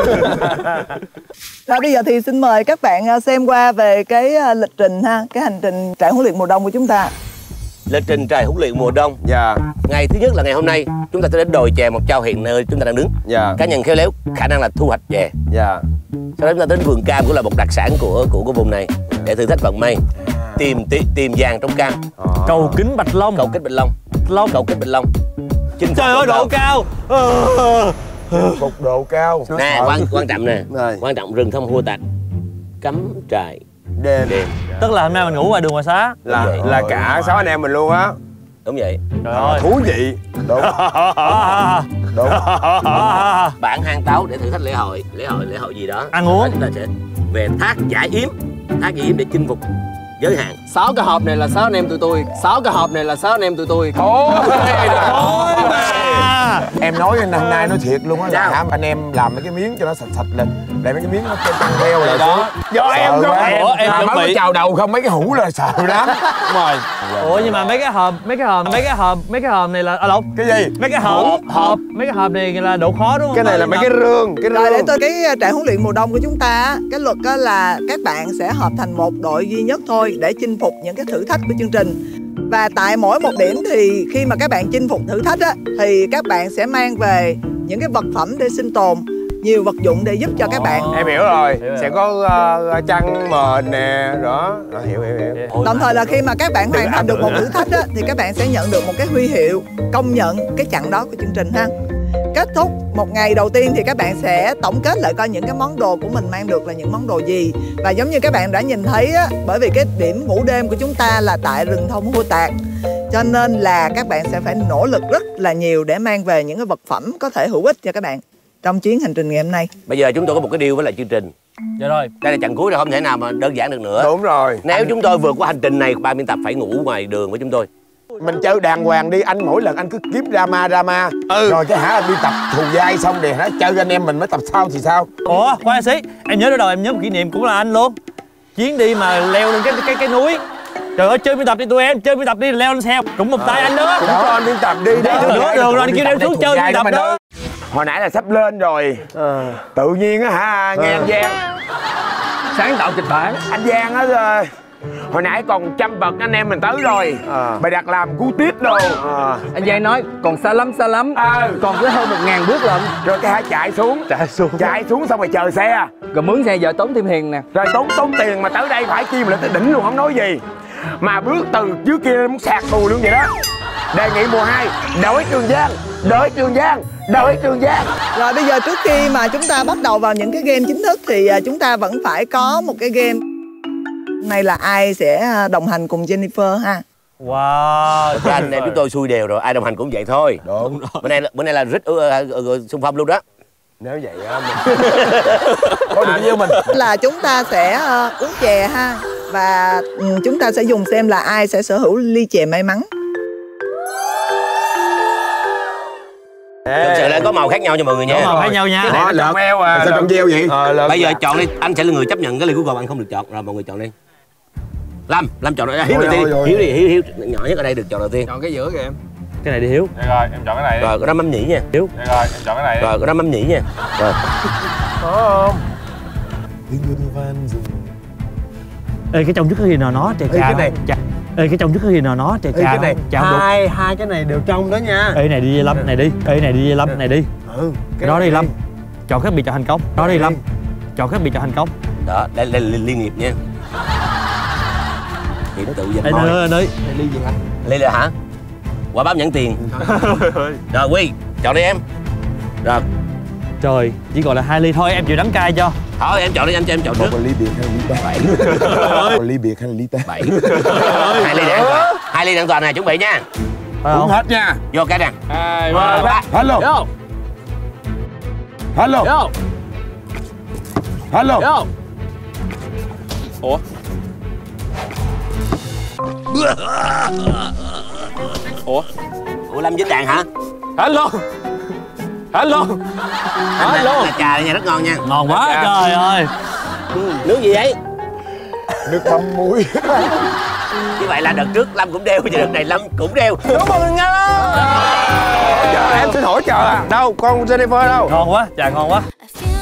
Rồi bây giờ thì xin mời các bạn xem qua về cái lịch trình ha, cái hành trình trại huấn luyện mùa đông của chúng ta. Lịch trình trại huấn luyện mùa đông. Dạ. Ngày thứ nhất là ngày hôm nay chúng ta sẽ đến đồi chè Mộc Châu hiện nơi chúng ta đang đứng. Dạ. Cá nhân khéo léo khả năng là thu hoạch chè. Dạ. Sau đó chúng ta đến vườn cam cũng là một đặc sản của của của vùng này để thử thách vận may. Tìm tìm, tìm vàng trong cam. Cầu kính Bạch Long. Cầu kính Bạch Long. Long. Cầu kính Bạch Long. Chinh Trời ơi độ cao. Phục độ cao. Nè quan quan trọng nè. Quan trọng rừng thông hua tạch. Cắm trại đêm. Đêm. Tức là hôm nay mình ngủ ngoài đường ngoài xá. Là là cả sáu anh em mình luôn á. Đúng vậy. Trời ơi. Thú vị. Đúng. Đúng. Bạn hang táo để thử thách lễ hội, lễ hội lễ hội gì đó. Ăn uống. Chúng ta sẽ về thác giải yếm, thác giải yếm để chinh phục giới hạn. Sáu cái hộp này là sáu anh em tụi tôi. Sáu cái hộp này là sáu anh em tụi tôi. Thôi. Thôi mà. Em nói hôm nay nói thiệt luôn á, là anh em làm mấy cái miếng cho nó sạch sạch lên, để mấy cái miếng nó căng theo lại xuống. Do em không em em chuẩn mới bị chào đầu không, mấy cái hũ là sợ lắm. Đúng rồi. Ủa nhưng mà mấy cái hộp, mấy cái hộp, mấy cái hộp, mấy cái hộp này là à lộn. Cái gì? Mấy cái hộp, hộp, mấy cái hộp này là độ khó đúng không? Cái này là mấy cái rương, cái Rồi để rương. tôi cái trại huấn luyện mùa đông của chúng ta, cái luật á là các bạn sẽ hợp thành một đội duy nhất thôi để chinh phục những cái thử thách của chương trình. Và tại mỗi một điểm thì khi mà các bạn chinh phục thử thách á thì các bạn sẽ mang về những cái vật phẩm để sinh tồn, nhiều vật dụng để giúp cho các bạn. Em hiểu rồi. Sẽ có uh, chăn mền nè, đó. Đó, hiểu hiểu hiểu. Đồng thời là khi mà các bạn hoàn thành được một thử thách á thì các bạn sẽ nhận được một cái huy hiệu công nhận cái chặng đó của chương trình ha. kết thúc một ngày đầu tiên thì các bạn sẽ tổng kết lại coi những cái món đồ của mình mang được là những món đồ gì. Và giống như các bạn đã nhìn thấy á, bởi vì cái điểm ngủ đêm của chúng ta là tại rừng thông Hua Tạc, cho nên là các bạn sẽ phải nỗ lực rất là nhiều để mang về những cái vật phẩm có thể hữu ích cho các bạn trong chuyến hành trình ngày hôm nay. Bây giờ chúng tôi có một cái deal với lại chương trình. Dạ rồi. Đây là trận cuối rồi, không thể nào mà đơn giản được nữa. Đúng rồi. Nếu chúng tôi vượt qua hành trình này, ban biên tập phải ngủ ngoài đường với chúng tôi. Mình chơi đàng hoàng đi, anh mỗi lần anh cứ kiếm drama drama ừ. Rồi cái hả đi tập thù dai xong thì hả chơi anh em mình mới tập sau thì sao? Ủa khoan xí, em nhớ đến đầu em nhớ một kỷ niệm cũng là anh luôn. Chuyến đi mà leo lên cái cái cái núi. Trời ơi chơi biên tập đi tụi em, chơi biên tập đi leo lên xe cũng một tay anh đó. Cũng cho anh biên tập đi đi. Được được được rồi, kêu em xuống chơi biên tập đó. Hồi nãy là sắp lên rồi. À. Tự nhiên á hả nghe anh Giang sáng tạo kịch bản. Anh Giang á hồi nãy còn trăm bậc anh em mình tới rồi à. Mày đặt làm cú tiếp đồ à. Anh Giang nói còn xa lắm xa lắm à. Còn tới hơn một ngàn bước lận. Rồi cái hả chạy xuống chạy xuống chạy xuống xong rồi chờ xe rồi mướn xe giờ tốn thêm tiền nè. Rồi tốn tốn tiền mà tới đây phải chi mà lên tới đỉnh luôn không nói gì. Mà bước từ trước kia muốn sạc tù luôn vậy đó. Đề nghị mùa hai đổi Trường Giang, đổi Trường Giang, đổi Trường Giang. Rồi bây giờ trước khi mà chúng ta bắt đầu vào những cái game chính thức thì chúng ta vẫn phải có một cái game. Này là ai sẽ đồng hành cùng Jennifer ha? Wow. Các anh em chúng tôi xui đều rồi, ai đồng hành cũng vậy thôi. Đúng. Bữa nay bữa nay là rất xung phong luôn đó. Nếu vậy á mình có được yêu mình. Là chúng ta sẽ uh, uống chè ha. Và um, chúng ta sẽ dùng xem là ai sẽ sở hữu ly chè may mắn. Thực sự là có màu khác nhau cho mọi người nha. Có màu khác nhau nha. Cái này chọn eo à. Sao chọn gieo vậy? Ờ, bây giờ chọn đi, anh sẽ là người chấp nhận cái ly cuối cùng anh không được chọn. Rồi mọi người chọn đi. Lâm, Lâm chọn rồi. Hiếu đầu tiên. Hiếu đi, Hiếu, Hiếu nhỏ nhất ở đây được chọn đầu tiên. Chọn cái giữa kìa em. Cái này đi Hiếu. Đây rồi, em chọn cái này đi. Rồi, có đó mắm nhĩ nha. Hiếu. Đây rồi, em chọn cái này đi. Rồi, có đó mắm nhĩ nha. Rồi. Có không? Ê cái trong trước cái gì nào nó chè trà. Cái này. Ê cái trong trước cái gì nào nó chè trà. Cái này hai hai cái này đều trong đó nha. Ê này đi Lâm, này đi. Ê này đi Lâm, này đi. Ừ. Cái đó đi Lâm. Chọn khác biệt cho thành công. Đó đi Lâm. Chọn khác biệt cho thành công. Đó, đây là liên nghiệp nha. Hiểm tự giật môi. Ê nơi nơi. Ly gì anh? Ly là hả? Quả bám nhẫn tiền. Rồi Quy, chọn đi em. Rồi. Trời, chỉ còn là hai ly thôi, em chịu đắng cay cho. Thôi em chọn đi anh cho em chọn trước. Một ly biệt hay ly ta? Bảy. Một ly biệt hay ly ta? Bảy. Hai ly để an toàn. Hai ly an toàn này chuẩn bị nha. Uống hết nha. Vô cái nè. Hai, ba. Hello. Vô. Hello. Vô. Hello. Vô. Ủa? Ủa? Ủa Lâm dính đàn hả? Hello. Hello. Anh Hello. Là trà này nha, rất ngon nha. Ngon quá trà. Trời ơi. Ừ, nước gì vậy? Nước mắm muối. Như vậy là đợt trước Lâm cũng đeo, đợt này Lâm cũng đeo. Chúc mừng nha. Giờ em xin hỗ trợ à? Đâu, con Jennifer đâu? Ngon quá, trà ngon quá.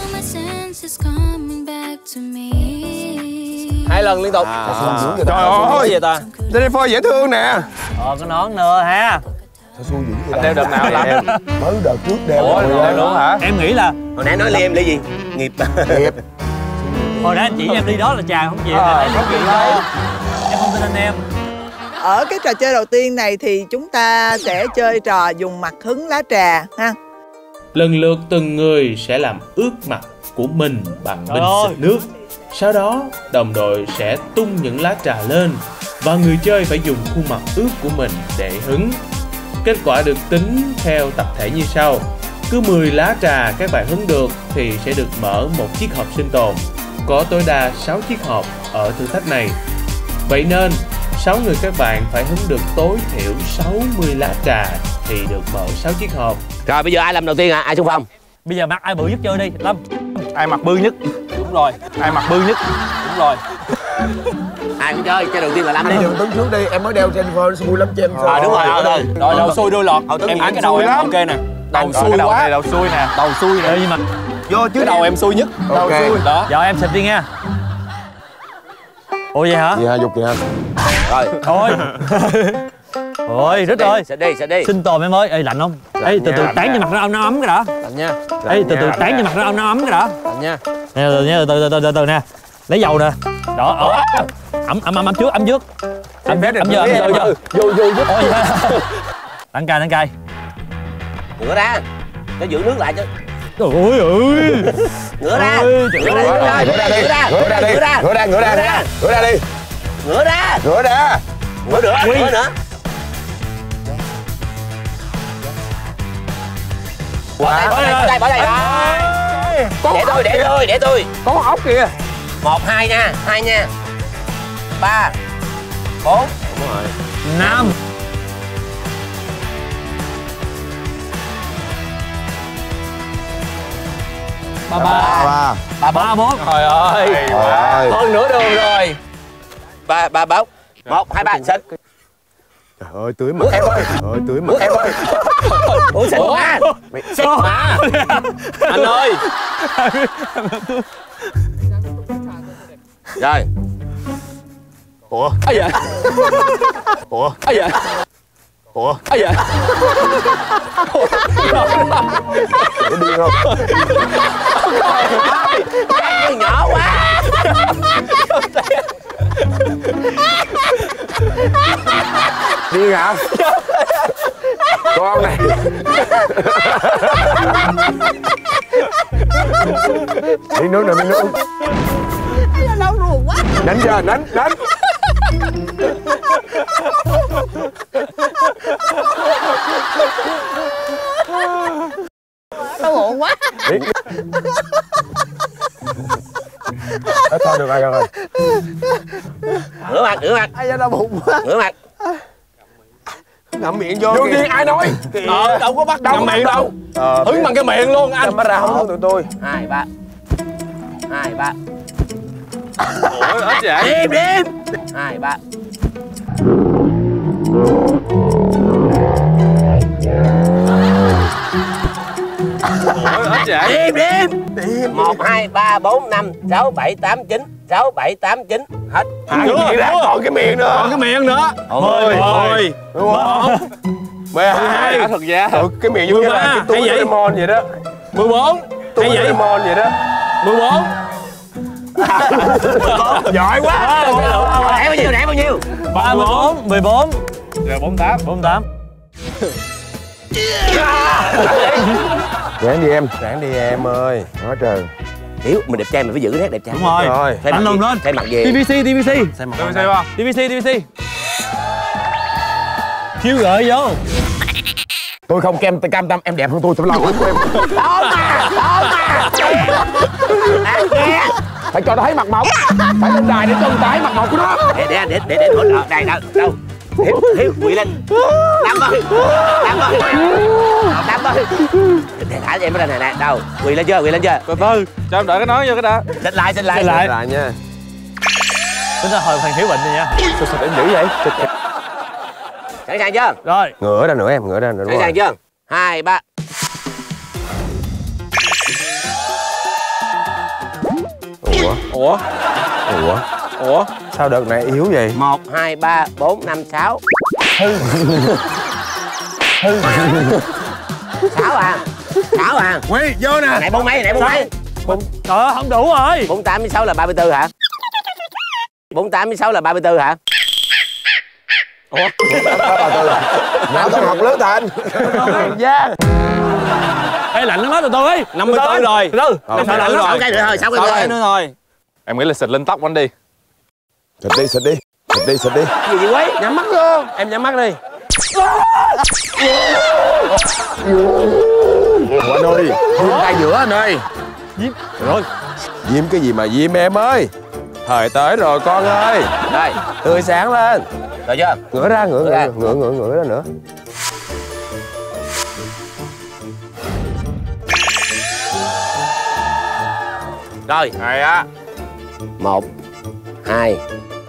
Hai lần liên tục. À, trời ơi, gì ta? Jennifer dễ thương nè. Ờ, cái nón nữa ha. Anh đeo đợt nào lắm? Mới đợt trước đeo. Ủa, đeo luôn hả? Em nghĩ là hồi nãy nói ly em ly gì? Nghiệp. Nghiệp. Hồi nãy anh chỉ em đi đó là trà không chịu. À, không chịu đâu. Em không tin anh em. Ở cái trò chơi đầu tiên này thì chúng ta sẽ chơi trò dùng mặt hứng lá trà ha. Lần lượt từng người sẽ làm ướt mặt của mình bằng bình xịt nước. Sau đó, đồng đội sẽ tung những lá trà lên và người chơi phải dùng khuôn mặt ướt của mình để hứng. Kết quả được tính theo tập thể như sau. Cứ mười lá trà các bạn hứng được thì sẽ được mở một chiếc hộp sinh tồn. Có tối đa sáu chiếc hộp ở thử thách này. Vậy nên, sáu người các bạn phải hứng được tối thiểu sáu mươi lá trà thì được mở sáu chiếc hộp. Rồi bây giờ ai làm đầu tiên hả? Ai xung phong? Bây giờ mặc ai bự nhất chơi đi, Lâm. Ai mặc bư nhất? Đúng rồi. Ai mặc bư nhất? Đúng rồi. Ai cũng chơi, chơi đầu tiên là Lâm đi. Đường đứng trước đi, em mới đeo Jennifer xui lắm cho em. À đúng rồi, rồi. Rồi đầu xuôi đuôi lọt. Em ăn cái đầu em ok nè. Đầu xuôi quá. Đầu xuôi nè. Đầu xuôi nè. Nhưng mà vô chứ đầu em xuôi nhất. Đầu xuôi. Đó. Giờ em xịt đi nha. Ủa vậy hả? Gì hả, dục kìa. Rồi. Thôi. Ôi, rít ơi. Sẽ đi, sẽ đi. Sinh tồn em ơi. Ê lạnh không? Ê từ từ tán cho mặt ra nó ấm cái đã. Lạnh nha. Ê từ từ tán cho mặt ra nó ấm cái đã. Lạnh nha. Nè từ từ từ từ từ từ nè. Lấy dầu nè. Đó, ấm ấm ấm ấm trước, ấm trước. Ấm ấm giờ, ấm giờ. Vô vô vô. Tán cay, tán cay. Bữa ra. cho giữ nước lại chứ. Trời ơi ơi. Ngửa ra. Ngửa ra, ngửa ra đi. Ngửa ra đi. Ngửa ra, ngửa ra, ngửa ra. Ngửa ra đi. Ngửa ra. Ngửa ra. Ngửa nữa, ngửa nữa. Bỏ đây, bỏ đây, bỏ đây, bỏ đây. Để tôi, để tôi, để tôi. Có con ốc kìa. Một, hai nha, hai nha. Ba, bốn, đúng rồi. Năm. Ba ba. Ba. Ba ba bốn. Trời ơi. Trời Hơn nửa đường rồi. Ba ba bốn. Một, hai, ba, xịt. Trời ơi, tưới mặt em ơi. Trời ơi, tưới mặt em ơi. Ủa xịt mà. Xịt mà. Anh ơi. Rồi. Ủa? Ai vậy? Ủa? Ai vậy? Ủa? Ai vậy? Có điên không? Cái nhỏ quá. Điên hả? Con này. Miếng nước nè, miếng nước. Đau ruột quá. Đánh chưa? Đánh, đánh. Đau bụng quá. Thôi thôi được rồi, được rồi. Rửa mặt, rửa mặt. Ai da đau bụng quá. Rửa mặt. Ngậm miệng vô. Vô tiên ai nói? Ờ, đâu có bắt ngậm miệng đâu. Ờ, hứng bằng cái miệng luôn anh. Camera không thương tụi tôi. Hai, ba. Hai, ba. Ủa, ít vậy? Đêm, đêm. Hai, ba. Ủa, ít vậy? Đêm, đêm. Một, hai, ba, bốn, năm, sáu, bảy, tám, chín. Sáu, bảy, tám, chín. Hết. Hai cái miệng ra, còn cái miệng nữa. Còn cái miệng nữa. Mười, mười. Đúng không? Mười hai. Thật ra. Cái miệng như là cái túi Doraemon vậy đó. Mười bốn. Túi Doraemon vậy đó. Mười bốn. Giỏi quá. Nãy bao nhiêu, nãy bao nhiêu? Ba mươi bốn. Mười bốn. Rồi bốn tám. Bốn tám. Ráng đi em. Ráng đi em ơi. Nói trời. Hiếu, mình đẹp trai mình phải giữ cái nét đẹp trai. Đúng rồi. Rồi. Anh lùn lên. Thay mặt về. tê vê xê, tê vê xê. tê vê xê không? tê vê xê, tê vê xê. Khiêu gợi vô. Tôi không kem cam tâm em đẹp hơn tôi, tôi lo của em. Đó mà, đó mà. Phải cho nó thấy mặt mỏng. Phải lên đài để cho người ta thấy mặt mỏng của nó. Để để để để để hỗ trợ đây đâu đâu. Hiếu, Hiếu quỳ lên. Năm ơi. Năm ơi. Năm ơi. Để thả em ra này nè, đâu. Quỳ lên chưa? Quỳ lên chưa? Từ từ, cho em đợi cái nói vô cái đã. Xịt lại, xịt lại. Xịt lại. Xịt lại nha. Tính ra hồi thằng Hiếu bệnh rồi nha. Sao sao em dữ vậy? Sẵn sàng chưa? Rồi. Ngửa ra nữa em, ngửa ra nữa. Sẵn sàng chưa? Hai, ba. Ủa? Ủa? Ủa? Ủa? Sao đợt này yếu vậy? Một, hai, ba, bốn, năm, sáu. Hư. Hư. Sáu à? Sáu à? Quy, vô nè. Này bốn mấy, này bốn mấy? Trời ơi, không đủ rồi. Bốn tám mươi sáu là ba mươi tư hả? Bốn tám mươi sáu là ba mươi tư hả? Ủa? Nào tôi học lớn thành. Dạ. Ê, lạnh lắm đó từ từ ấy. năm mươi tư rồi. Từ từ. Năm mươi tư rồi. sáu cái nữa thôi, sáu cái nữa thôi. Em nghĩ là xịt lên tóc anh đi. Xịt đi, xịt đi. Xịt đi, xịt đi. Gì vậy quý? Nhắm mắt vô. Em nhắm mắt đi. Ủa anh ơi, viêm tay giữa anh ơi. Diêm. Rồi. Diêm cái gì mà diêm em ơi. Thời tới rồi con ơi. Đây. Tươi sáng lên. Rồi chưa? Ngửa ra, ngửa, ngửa, ngửa, ngửa, ngửa ra nữa. Rồi. Hay á. Một, hai.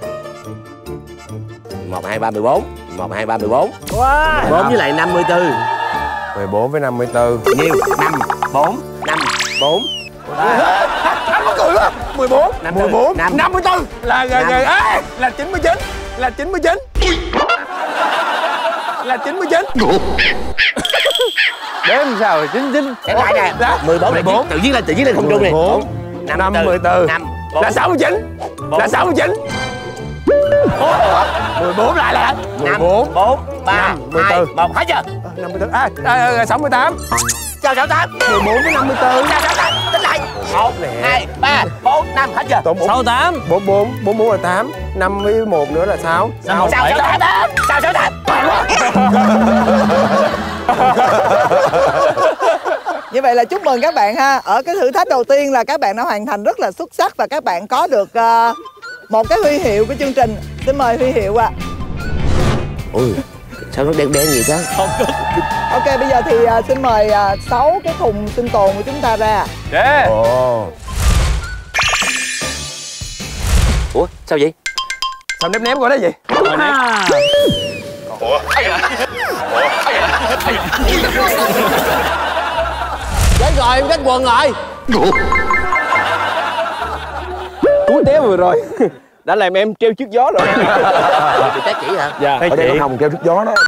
Một, hai, ba, mười bốn. Một, hai, ba, mười bốn. Wow. Bốn với lại năm mươi tư. mười bốn với năm mươi tư. Nhiêu? Năm, bốn, năm, bốn. Anh có cười không? mười bốn, mười bốn, năm mươi tư. Là gần gần. Ê, là chín mươi chín. Là chín mươi chín. Là chín mươi chín. Đếm sao rồi? chín mươi chín. Cái lại nè. mười bốn, mười bốn. Tự nhiên là tự nhiên là không trung này. năm mươi tư. năm, là sáu mươi chín. Là sáu mươi chín. mười bốn lại là mười bốn, bốn, ba, hai, một. Hết chưa? năm mươi tư. À, sáu mươi tám. Chào sáu tám. mười bốn đến năm mươi tư. Chào sáu tám. Tính lại. Một, hai, ba, bốn, năm. Hết chưa? Sáu tám. Bốn bốn. Bốn bốn là tám. Năm với một nữa là sáu. Chào sáu tám. Chào sáu tám. Như vậy là chúc mừng các bạn ha. Ở cái thử thách đầu tiên là các bạn đã hoàn thành rất là xuất sắc và các bạn có được uh, một cái huy hiệu của chương trình. Xin mời huy hiệu ạ. À. Ui, sao nó đen đen vậy đó? Ok, bây giờ thì uh, xin mời sáu uh, cái thùng sinh tồn của chúng ta ra. Yeah. Ồ. Ủa, sao vậy? Sao ném ném qua đó vậy? À. Ủa? Chết rồi, em cắt quần rồi. Cú té vừa rồi đã làm em treo trước gió rồi. Chị té chỉ hả? Dạ. Ở đây có hồng treo trước gió đó.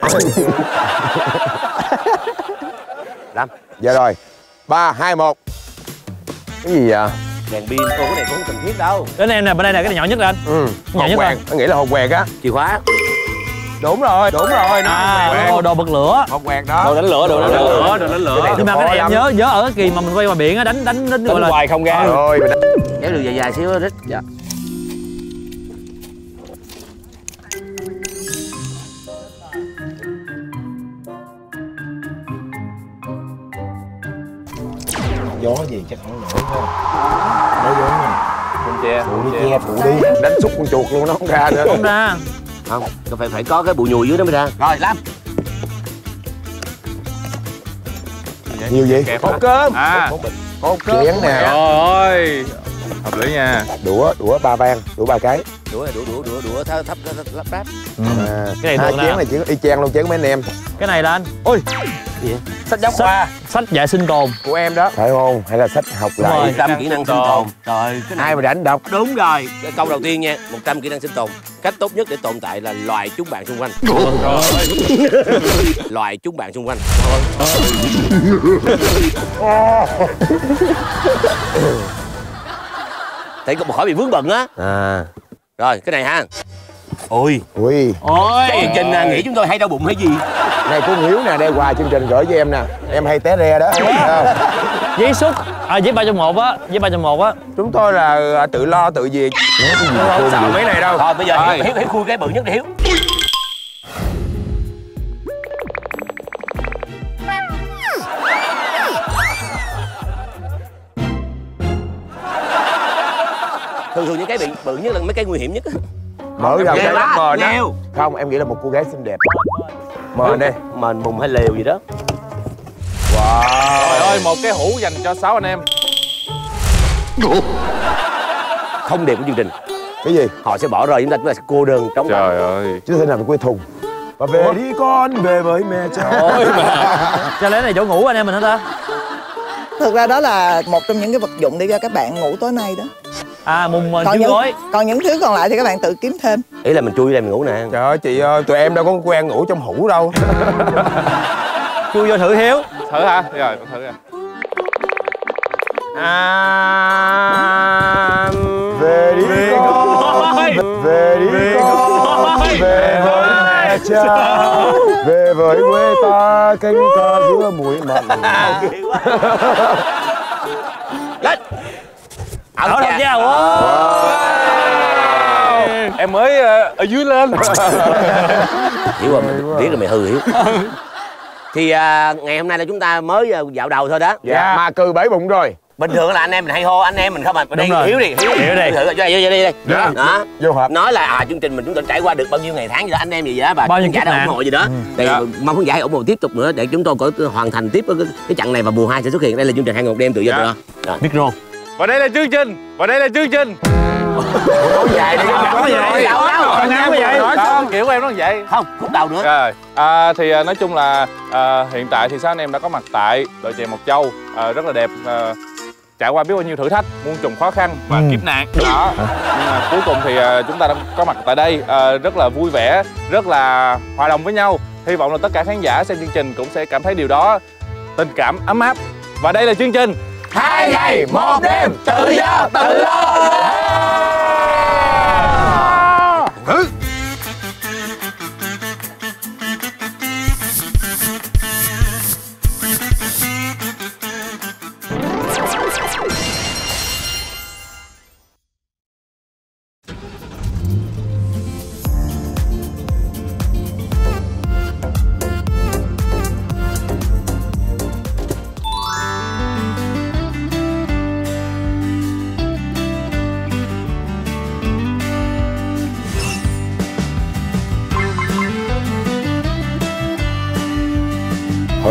Làm. Dạ rồi. Ba, hai, một. Cái gì vậy? Đèn pin. Ồ, cái này cũng không cần thiết đâu. Cái này em nè, bên đây nè, cái này nhỏ nhất rồi anh. Ừ. Nhỏ nhất quẹt. Anh nghĩ là hộp quẹt á. Chìa khóa. Đúng rồi, đúng rồi. Nó à, đồ, đồ bật lửa. Hộp quẹt đó. Đồ đánh lửa, đồ đánh lửa, đồ đánh lửa. Nhưng mà cái này em nhớ nhớ ở cái kỳ mà mình quay ngoài biển á, đánh đánh đánh gọi là hoài không ra. Rồi. Kéo đường dài dài xíu Rít. Dạ. Gió gì chắc không nổi thôi. Nói gió nè. Con che. Phụ đi che, phụ đi. Đánh xúc con chuột luôn nó không ra nữa. Không ra. Không, phải phải có cái bụi nhùi dưới đó mới ra. Rồi, làm. Nhiều gì? Hộp cơm. À. Hộp cơm. Chén nè. Trời ơi. Hợp lý nha. Đũa, đũa ba vang, đũa ba cái. Đũa đũa đũa đũa đũa thắp thắp lắp ráp. À, cái này chén này chỉ y chang luôn, chén mấy anh em. Cái này là anh. Ôi. Gì vậy? Sách giáo khoa. Sách dạy sinh tồn của em đó. Phải không? Hay là sách học lại? một trăm kỹ năng sinh tồn. Trời, cái này ai mà rảnh đọc. Đúng rồi. Cái câu đầu tiên nha, một trăm kỹ năng sinh tồn. Cách tốt nhất để tồn tại là loài chúng bạn xung quanh. Loài chúng bạn xung quanh. Thấy có một khỏi bị vướng bận á. À. Rồi, cái này ha. Ôi. Ui. Ôi. Cái chương trình nghĩ chúng tôi hay đau bụng hay gì? Này cô Hiếu nè, đây quà chương trình gửi cho em nè. Em hay té re đó. Giấy xúc. À, giấy ba trong một á, giấy ba trong một á. Chúng tôi là tự lo tự diệt. Không sợ mấy này đâu. Thôi bây giờ Hiếu, Hiếu, Hiếu khui cái bự nhất đi Hiếu. Thường thường những cái bị bự nhất là mấy cái nguy hiểm nhất á. Mở ra cái mờ đó. Không, em nghĩ là một cô gái xinh đẹp. Mờ đây. Mền mùng hay lều gì đó. Wow. Trời ơi, một cái hũ dành cho sáu anh em. Không đẹp của chương trình. Cái gì? Họ sẽ bỏ rơi chúng ta, chúng ta sẽ cô đơn trống Trời ơi. Chứ thế nào mà quê thùng. Và về Ủa? Đi con, về với mẹ cháu. Ôi mà. Cho lẽ này chỗ ngủ anh em mình hả ta? Thực ra đó là một trong những cái vật dụng để cho các bạn ngủ tối nay đó. À, mùng mền còn chiếu những, gối. Còn những thứ còn lại thì các bạn tự kiếm thêm. Ý là mình chui đây mình ngủ nè. Trời ơi chị ơi, tụi em đâu có quen ngủ trong hũ đâu. Chui vô thử Hiếu. Thử hả? Rồi, con thử rồi. À, về đi về con, về đi con, về với mẹ cha, về với quê ta canh ca giữa muối mặn. Lên. Ảo thật nha. Em mới uh, ở dưới lên. Hiểu rồi, mình biết là mày hư Hiếu. Thì uh, ngày hôm nay là chúng ta mới uh, dạo đầu thôi đó. Dạ. Mà cừ bể bụng rồi. Bình thường là anh em mình hay hô anh em mình không à. Đây rồi. Hiếu đi, Hiếu, Hiếu đi. Thử, vô đây, vô đây, đây. Dạ. Đó. Vô hộp. Nói là à chương trình mình chúng ta trải qua được bao nhiêu ngày tháng gì đó anh em gì đó và bao nhiêu khán giả đã ủng hộ gì đó. Ừ. Thì Dạ. mong khán giả ủng hộ tiếp tục nữa để chúng tôi có hoàn thành tiếp cái, cái chặng này và mùa hai sẽ xuất hiện. Đây là chương trình hai một đêm tự do Dạ. đó. Micro. Và đây là chương trình. Và đây là chương trình. Nói dài đi. Có gì vậy? Còn ngắn quá vậy? Nói sao kiểu của em nó vậy? Không, khúc đầu nữa. Rồi, à, thì à, nói chung là à, hiện tại thì sáu anh em đã có mặt tại đội chè Mộc Châu, à, rất là đẹp, à, trải qua biết bao nhiêu thử thách, muôn trùng khó khăn và Ừ. kiếp nạn đó. Nhưng mà cuối cùng thì à, chúng ta đã có mặt tại đây, à, rất là vui vẻ, rất là hòa đồng với nhau. Hy vọng là tất cả khán giả xem chương trình cũng sẽ cảm thấy điều đó, tình cảm ấm áp. Và đây là chương trình Hai ngày một đêm tự do tự lo. Thử.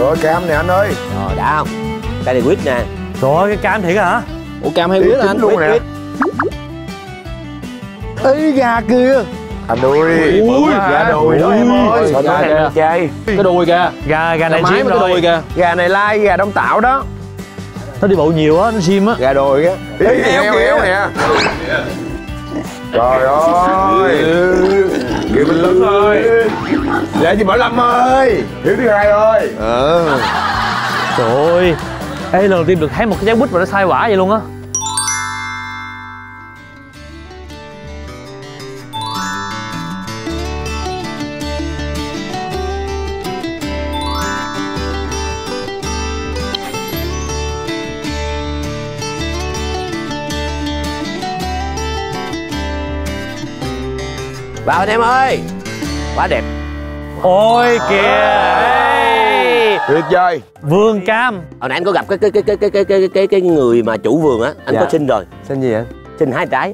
ơi, cam nè anh ơi. Rồi đã không? Cái này quýt nè. Trời ơi, cái cam thiệt hả? Ủa cam hay quýt anh? Luôn nè. Ý gà kia. Anh ơi, ui, gà đùi đó em ơi. Sao nói em chơi? Cái đùi kìa. Gà gà này sim cái đùi kìa. Gà này lai, gà Đông Tạo đó. Nó đi bộ nhiều á, nó sim á. Gà đùi á. Ý éo éo nè. Trời ơi. Kìa mình lớn ơi. Dạ chị Bảo Lâm ơi. Hiếu thứ hai ơi. Ờ. Trời ơi. Ê, lần đầu tiên được thấy một cái trái quýt mà nó sai quả vậy luôn á. Vào anh em ơi. Quá đẹp. Ôi kìa. Tuyệt vời. Vườn cam. Hồi nãy anh có gặp cái cái cái cái cái cái cái cái, cái người mà chủ vườn á, anh dạ. có xin rồi. Xin gì anh? Xin hai trái.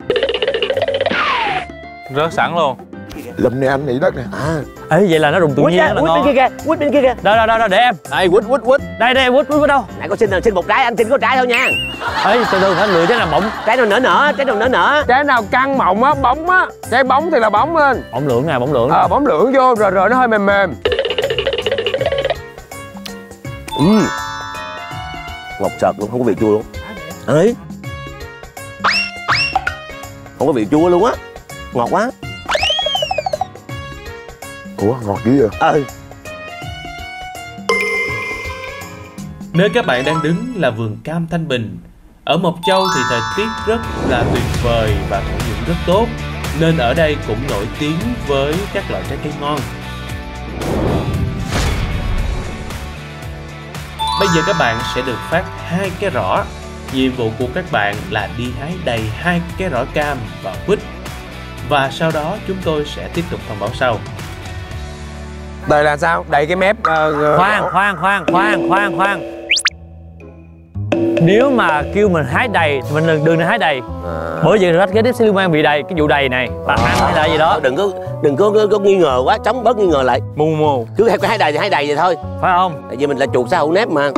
Rớt sẵn luôn. Lụm này anh nghĩ đất nè. À. Ê, vậy là nó rụng tự nhiên là quýt ngon. bên kia kìa, quýt bên kia kìa. Đâu đâu đâu đâu để em. Đây quýt quýt quýt. Đây đây quýt quýt ở đâu? Nãy có xin rồi, xin một trái, anh xin có trái thôi nha. Ê, từ từ phải lựa trái nào bóng. Trái nào nở nở, trái nào nở nở. Trái nào căng mọng á, bóng á. Trái bóng thì là bóng lên. Bóng lưỡng nè, bóng lưỡng. Ờ, à, bóng lưỡng vô rồi rồi nó hơi mềm mềm. Ừ. Ngọt sợt luôn, không có vị chua luôn. Ấy. Không có vị chua luôn á. Ngọt quá. Ủa, ngọt dữ vậy? Ờ. Nơi các bạn đang đứng là vườn cam Thanh Bình. Ở Mộc Châu thì thời tiết rất là tuyệt vời và thổ nhưỡng rất tốt, nên ở đây cũng nổi tiếng với các loại trái cây ngon. Bây giờ các bạn sẽ được phát hai cái rỏ. Nhiệm vụ của các bạn là đi hái đầy hai cái rỏ cam và quýt. Và sau đó chúng tôi sẽ tiếp tục thông báo sau. Đây là sao? Đầy cái mép. Uh, khoan, khoan, khoan, khoan, khoan, khoan. Nếu mà kêu mình hái đầy thì mình đừng đừng hái đầy. À. Bởi vì rách kế tiếp sẽ liên quan bị đầy, cái vụ đầy này bà ăn hay là gì đó. Đừng có đừng có, có, có nghi ngờ quá, chống bớt nghi ngờ lại. Mù mù. Cứ hái đầy thì hái đầy vậy thôi. Phải không? Tại vì mình là chuột xã hội nếp mà.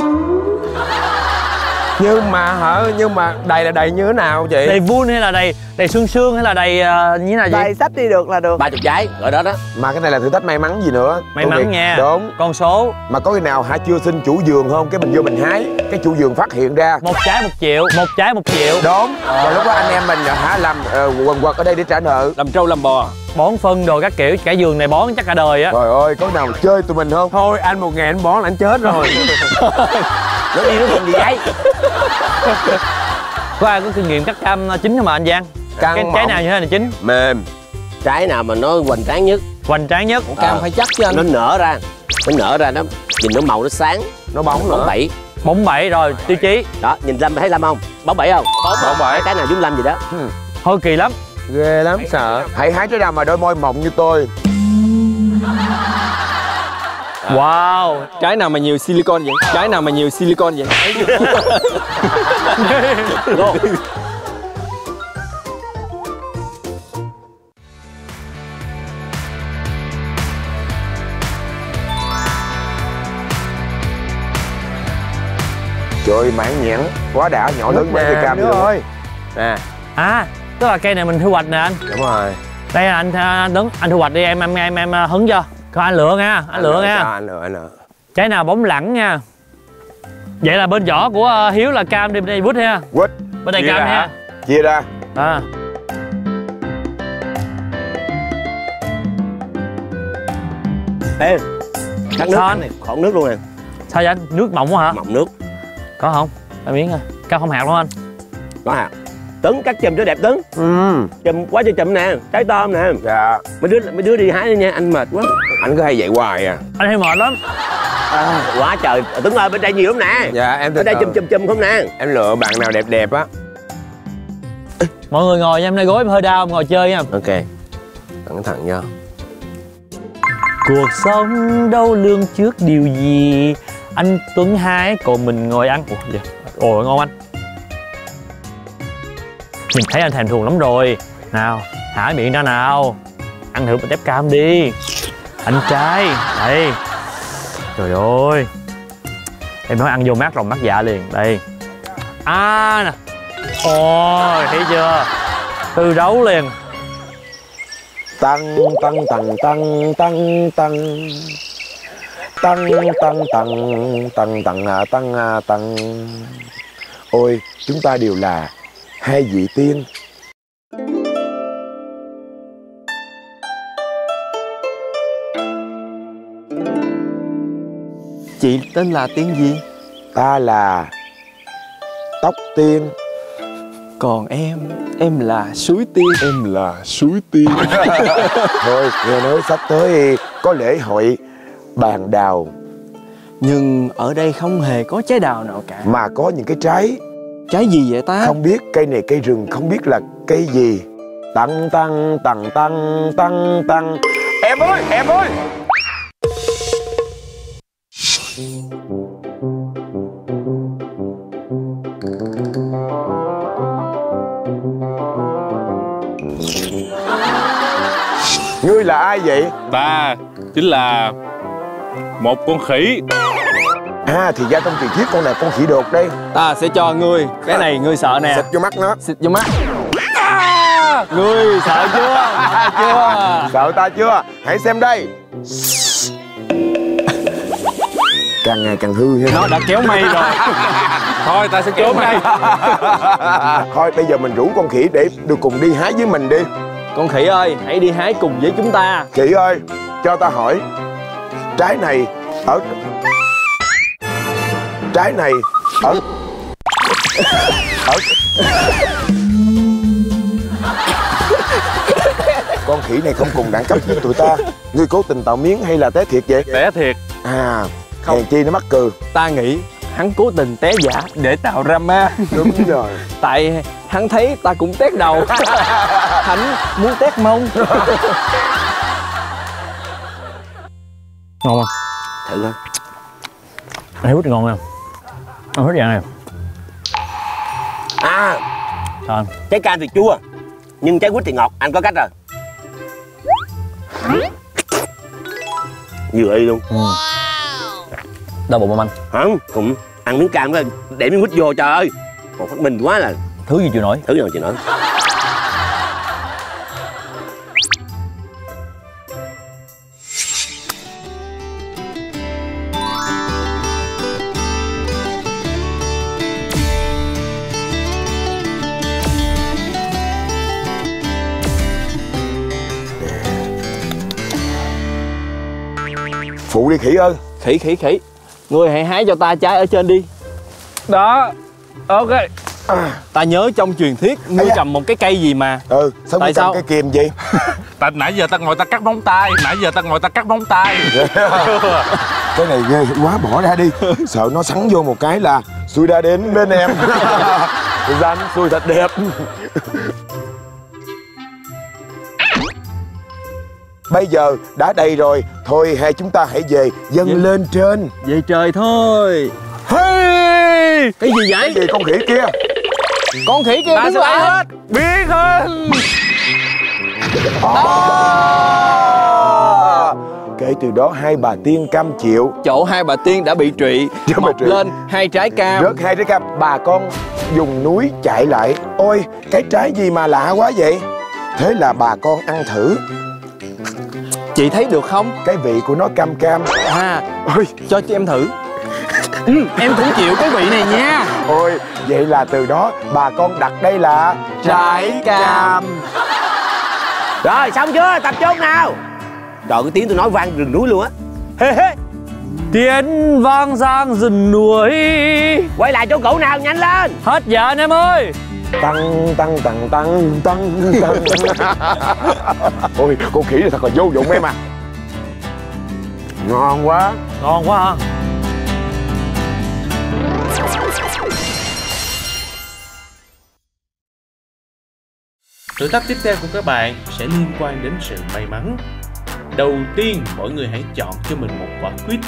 Nhưng mà hả, nhưng mà đầy là đầy như thế nào chị? Đầy vuông hay là đầy đầy xương xương hay là đầy uh, như thế nào vậy? Đầy sách đi được là được. ba chục trái rồi đó đó. Mà cái này là thử thách may mắn gì nữa? May mắn việc. Nha. Đúng. Con số. Mà có khi nào hả chưa xin chủ vườn không? Cái mình vô mình hái, cái chủ vườn phát hiện ra. Một trái một triệu, một trái một triệu. Đúng. À. Rồi lúc đó anh em mình hả làm uh, quần quật ở đây để trả nợ. Làm trâu làm bò. Bón phân đồ các kiểu, cả vườn này bón chắc cả đời á. Trời ơi, có nào chơi tụi mình không? Thôi anh một ngày anh bón là anh chết rồi. Nó đi nó làm gì vậy? Có ai có kinh nghiệm cắt cam chín không mà anh Giang? Cam cái trái nào như thế này chín? Mềm. Trái nào mà nó hoành tráng nhất? Hoành tráng nhất. Cam à, phải chắc chứ anh. Nó nở ra, nó nở ra nó nhìn nó màu nó sáng, nó bóng bóng bẩy. Bóng bẩy rồi tiêu chí. Đó, nhìn Lâm thấy Lâm không? Bóng bẩy không? Bóng, bóng bẩy. Cái nào giống Lâm gì đó. Ừ. Thôi kỳ lắm. Ghê lắm, sợ. Hãy hái trái nào mà đôi môi mọng như tôi. Wow, trái nào mà nhiều silicon vậy? Trái nào mà nhiều silicon vậy? Trời ơi, mãn nhãn, quá đã, nhỏ lớn mấy cây cam nữa ơi. Nè. À, tức là cây này mình thu hoạch nè anh. Đúng rồi. Đây là anh anh Tuấn, anh thu hoạch đi em em em em hứng cho. Coi anh lựa nha, anh, anh lựa nha. Anh lựa, anh lựa. Trái nào bóng lẳng nha. Vậy là bên vỏ của Hiếu là cam, đi bên đây quýt ha. Quýt. Bên đây cam ha. Chia ra. À. Ê, khát nước này, khỏng nước luôn nè. Sao vậy anh? Nước mọng quá hả? Mọng nước. Có không? Ba miếng thôi. Cam không hạt luôn anh. Có hạt. Tuấn cắt chùm cho đẹp Tuấn. Ừ. Chùm quá cho chùm nè, trái tôm nè. Dạ. Mấy đứa mấy đứa đi hái đi nha, anh mệt quá. Anh cứ hay vậy hoài à. Anh hay mệt lắm. À, quá trời. Tuấn ơi, bên đây nhiều lắm nè. Dạ em bên đây chùm chùm chùm không nè. Em lựa bạn nào đẹp đẹp á. Mọi người ngồi nha, em nay gối em hơi đau, ngồi chơi nha. Ok. Cẩn thận nha. Cuộc sống đâu lương trước điều gì, anh Tuấn hái còn mình ngồi ăn. Ủa dạ. Ồ ngon anh. Nhìn thấy anh thèm thuồng lắm rồi. Nào, hả miệng ra nào. Ăn thử một tép cam đi. Anh trai, đây. Trời ơi. Em nói ăn vô mát lòng mát dạ liền. Đây. À nè. Ôi, thấy chưa? Tư đấu liền. Tăng tăng tăng tăng tăng tăng tăng tăng tăng tăng tăng à tăng à tăng. Ôi, chúng ta đều là hai vị tiên. Chị tên là Tiên gì? Ta là Tóc Tiên. Còn em, em là Suối Tiên. Em là Suối Tiên. Thôi, nghe nói sắp tới có lễ hội bàn đào. Nhưng ở đây không hề có trái đào nào cả. Mà có những cái trái. Trái gì vậy ta? Không biết, cây này cây rừng, không biết là cây gì. Tăng tăng tăng tăng tăng tăng. Em ơi, em ơi. Ngươi là ai vậy? Ta chính là một con khỉ. À thì ra trong truyền thuyết con này con khỉ đột đây. Ta sẽ cho ngươi. Cái này ngươi sợ nè. Xịt vô mắt nó. Xịt vô mắt. À! Ngươi sợ chưa? Sợ chưa? Sợ ta chưa? Hãy xem đây. Càng ngày càng hư ha. Nó đã kéo mây rồi. Thôi ta sẽ kéo mây. Thôi bây giờ mình rủ con khỉ để được cùng đi hái với mình đi. Con khỉ ơi, hãy đi hái cùng với chúng ta. Khỉ ơi, cho ta hỏi, trái này ở trái này ở ở con khỉ này không cùng đẳng cấp với tụi ta. Ngươi cố tình tạo miếng hay là té thiệt vậy? Té thiệt. À, hèn chi nó mắc cười. Ta nghĩ hắn cố tình té giả để tạo drama. Đúng rồi. Tại hắn thấy ta cũng tét đầu. Hắn muốn tét mông. Ngon không? Thử coi. Ăn hút thì ngon không? Ăn hút dạng này. À, sao anh? Trái cam thì chua, nhưng trái quýt thì ngọt. Anh có cách rồi. Vừa y luôn. Ừ. Đau bụng không anh? Không, cũng ăn miếng cam thôi, để miếng quýt vô trời ơi. Còn phát minh quá là thứ gì chịu nổi. Thứ gì chịu nổi. Phụ đi khỉ ơi. Khỉ khỉ khỉ, ngươi hãy hái cho ta trái ở trên đi. Đó. Ok. À, ta nhớ trong truyền thuyết ngươi cầm một cái cây gì mà. Ừ, sao ngươi cầm cái kìm gì? Ta nãy giờ ta ngồi ta cắt móng tay, nãy giờ ta ngồi ta cắt móng tay. Cái này ghê quá, bỏ ra đi. Sợ nó sắn vô một cái là xui đã đến bên em. Rắn xui thật đẹp. Bây giờ đã đầy rồi, thôi hai chúng ta hãy về dâng Về. lên trên. Về trời thôi. Hey! Cái gì vậy? Cái gì con khỉ kia? Con khỉ kia biến lại hết. Biến hình. À! Kể từ đó hai bà tiên cam chịu. Chỗ hai bà tiên đã bị trụy, mọc lên hai trái cam. Rớt hai trái cam. Bà con dùng núi chạy lại. Ôi, cái trái gì mà lạ quá vậy? Thế là bà con ăn thử. Chị thấy được không? Cái vị của nó cam cam. À, ôi, cho chị em thử. Ừ, em cũng chịu cái vị này nha. Ôi, vậy là từ đó bà con đặt đây là trái cam. Rồi, xong chưa? Tập trung nào. Trời, cái tiếng tôi nói vang rừng núi luôn á. Hê hê. Tiếng vang sang rừng núi. Quay lại chỗ cũ nào, nhanh lên. Hết giờ anh em ơi. Tăng tăng tăng tăng tăng tăng. Ôi, con khỉ này thật là vô dụng em à. Ngon quá. Ngon quá hả? Thử thách tiếp theo của các bạn sẽ liên quan đến sự may mắn. Đầu tiên, mỗi người hãy chọn cho mình một quả quýt.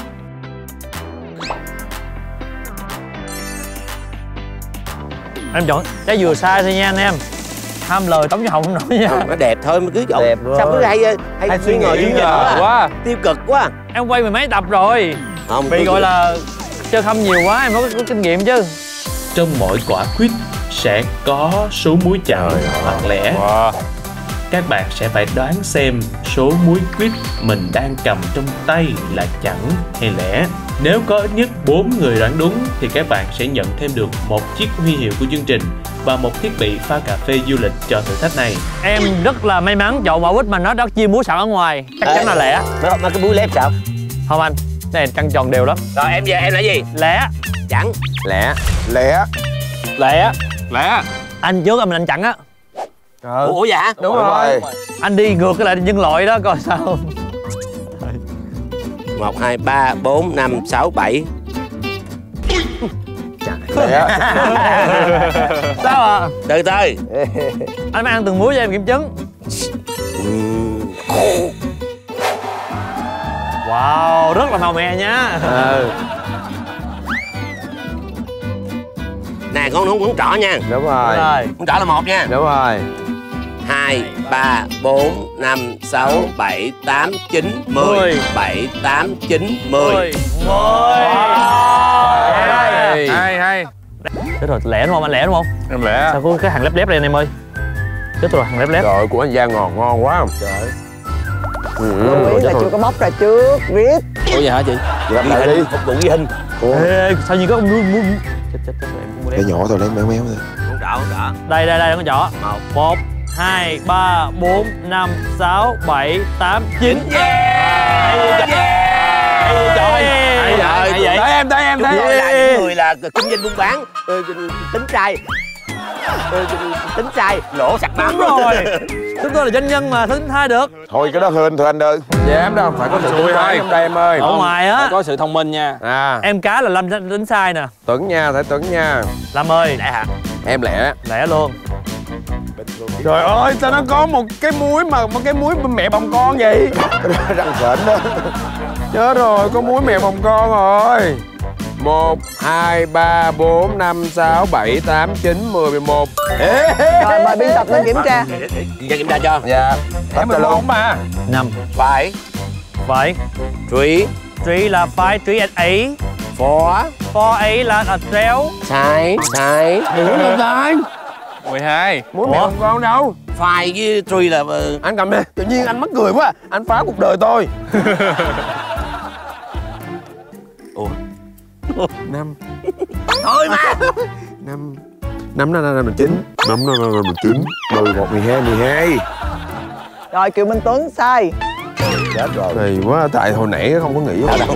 Em chọn trái vừa sai thôi nha anh em. Ham lời tống cho Hồng không nổi nha. Không, nó đẹp thôi mà cứ chọn. Đẹp rồi. Sao cứ hay hay, Hay suy nghĩ ngờ quá. quá. Tiêu cực quá. Em quay mười mấy tập rồi. Không, bị tôi gọi được. là Chơi không nhiều quá em mới có, có kinh nghiệm chứ. Trong mỗi quả quýt sẽ có số muối chẵn hoặc lẻ. Wow. Các bạn sẽ phải đoán xem số muối quýt mình đang cầm trong tay là chẵn hay lẻ. Nếu có ít nhất bốn người đoán đúng thì các bạn sẽ nhận thêm được một chiếc huy hiệu của chương trình và một thiết bị pha cà phê du lịch cho thử thách này. Em rất là may mắn chọn quả quýt mà nó đã chia muối sẵn ở ngoài, chắc chắn là lẻ. Nó, nó cái muối lép sao? Không anh, cái này căng tròn đều lắm. Rồi em về em là gì? Lẻ. Chẵn. Lẻ. Lẻ. Lẻ. Lẻ. Anh trước anh mình anh chặn á. Ủa, ủa dạ hả? Đúng rồi. Anh đi ngược cái lại nhân loại đó coi sao. Một, hai, ba, bốn, năm, sáu, bảy. Sao ạ? À? Từ từ. Anh mới ăn từng muối cho em kiểm chứng. Wow, rất là màu mè nha. Ừ. Nè con ngón trỏ nha. Đúng rồi. Ngón trỏ là một nha. Đúng rồi. Hai, ba, bốn, năm, sáu, bảy, tám, chín, mười. Bảy, tám, chín, mười. Mười. Hay hay. Chết rồi, lẻ đúng không? Anh lẻ đúng không? Em lẻ. Sao có cái hàng lép lép đây anh em ơi? Chết rồi, hàng lép lép. Trời, của anh Giang ngọt ngon quá. Trời. Lưu ý là chưa có bóc ra trước, riết. Ủa vậy hả chị? Làm lại đi. Phục vụ ghi hình. Ê, sao như có con nuôi mua. Chết chết chết rồi em không có Cái nhỏ thôi lấy méo méo thôi. Ngón trỏ, ngón trỏ. Đây đây đây con trỏ. Một. Một, hai, ba, bốn, năm, sáu, bảy, tám, chín. Yeah! Trời ơi, vậy? tới em, tới em, tới em. Là những người là kinh doanh buôn bán, tính trai, tính trai, lỗ sạch bám. Đúng rồi. Chúng tôi là doanh nhân mà tính thay được. Thôi cái đó hên thôi anh ơi. Dám đâu, phải có sự Xui thông minh trong đây em ơi. Ở ngoài á, Phải có sự thông minh nha. À, em cá là Lâm tính sai nè. Tuấn nha, phải Tuấn nha. Lâm ơi. Lẻ hả? Em lẻ. Lẻ luôn. Trời ơi, sao nó có một cái muối mà một cái muối mẹ bồng con vậy? Răng sển đó. Chết rồi, có muối mẹ bồng con rồi. Một, hai, ba, bốn, năm, sáu, bảy, tám, chín, mười, mười một. Rồi mời biên tập lên kiểm tra. Ra kiểm tra cho. Dạ. Hết rồi luôn mà. Năm. Phải. Phải. Three. Three là five, three and eight. Four. Four, eight là a trail. Sai. Sai. Đúng rồi sai. mười hai. Muối mẹ bồng con đâu? Five với three là... Anh cầm đi. Tự nhiên anh mắc cười quá. Anh phá cuộc đời tôi. Ủa? Năm. Thôi mà. Năm. Năm nó là chín. Năm nó là chín. Mười một, mười hai, mười hai. Rồi Kiều Minh Tuấn sai. Chết rồi. Thì quá, tại hồi nãy không có nghĩ đâu.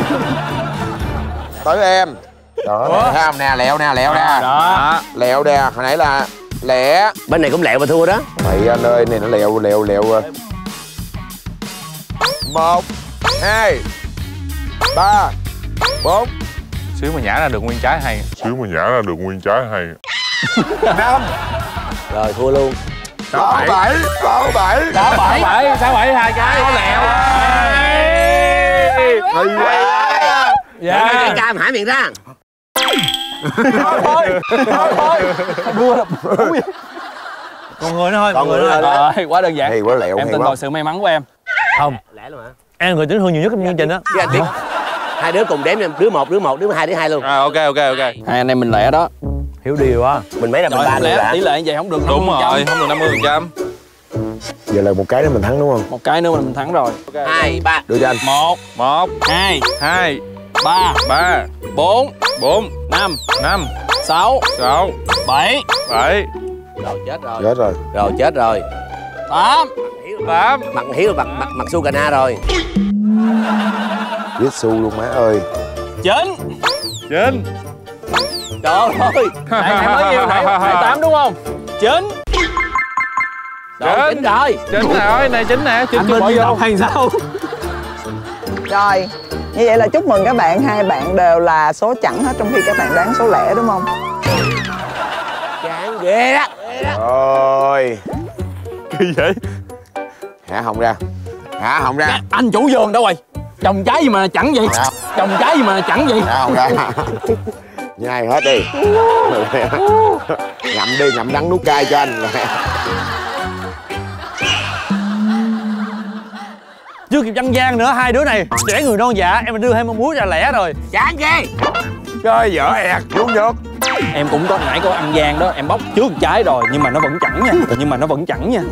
Tới em. Đó, thấy không nè, lẹo nè, lẹo nè. Đó. Lẹo nè, hồi nãy là lẹ. Bên này cũng lẹo mà thua đó. Vậy anh ơi, này nó lẹo, lẹo, lẹo. Một, hai, ba, bốn. Xíu mà nhả ra được nguyên trái hay. Xíu mà nhả ra được nguyên trái hay. Năm. Rồi thua luôn. Sáu bảy, sáu bảy. Sáu bảy. Sáu bảy, hai cái. Có lẹo. Hay quá. Dạ. Cái cam hãy miệng ra. Thôi thôi. Thôi thôi. Đua là Còn người nữa thôi. Còn người nữa thôi. Rồi, quá đơn giản. Hay quá lẹo. Em tin vào sự may mắn của em. Không. Lẻ luôn hả? Em là người tính thương nhiều nhất trong chương trình á. Chứ anh biết. Hai đứa cùng đếm, đứa một, đứa một, đứa hai, đứa hai luôn. À, ok ok ok. Hai anh em mình lẻ đó. Hiểu điều á. Mình mấy là mình ba người lẻ hả? tỷ lệ như vậy không được. Đúng rồi, không được năm mươi phần trăm. Giờ là một cái nữa mình thắng đúng không? Một cái nữa mình thắng rồi. Hai, ba. Đưa cho anh. Một. Một. Hai. Hai. Ba. Ba. Bốn. Bốn. Năm. Năm. Sáu. Sáu. Bảy. Bảy. Rồi chết rồi. Chết rồi. Rồi chết rồi. Tám. Tám. Mặt Hiếu mặt mặt mặt su cà na rồi. Biết su luôn má ơi. Chín. Chín. Trời ơi. Nãy nãy mới nhiêu nãy? Nãy tám đúng không? Chín. Rồi chín rồi. Chín rồi, này chín nè, chín chưa bỏ vô. Hay sao? Rồi, như vậy là chúc mừng các bạn, hai bạn đều là số chẵn hết trong khi các bạn đoán số lẻ đúng không? Chán ghê đó. Rồi. Kỳ vậy? Hả họng ra. Hả họng ra. Anh chủ vườn đâu rồi? Trồng trái gì mà chẳng vậy? Dạ. Trồng trái gì mà chẳng vậy? Hả họng ra. Nhai hết đi. Ngậm đi, ngậm đắng nuốt cay cho anh. Chưa kịp ăn gian nữa, hai đứa này trẻ người non dạ, em mà đưa hai mâm muối ra lẻ rồi. Chán gì? Chơi dở ẹt, xuống được. Em cũng có nãy có ăn gian đó, em bóc trước trái rồi nhưng mà nó vẫn chẳng nha. Nhưng mà nó vẫn chẳng nha.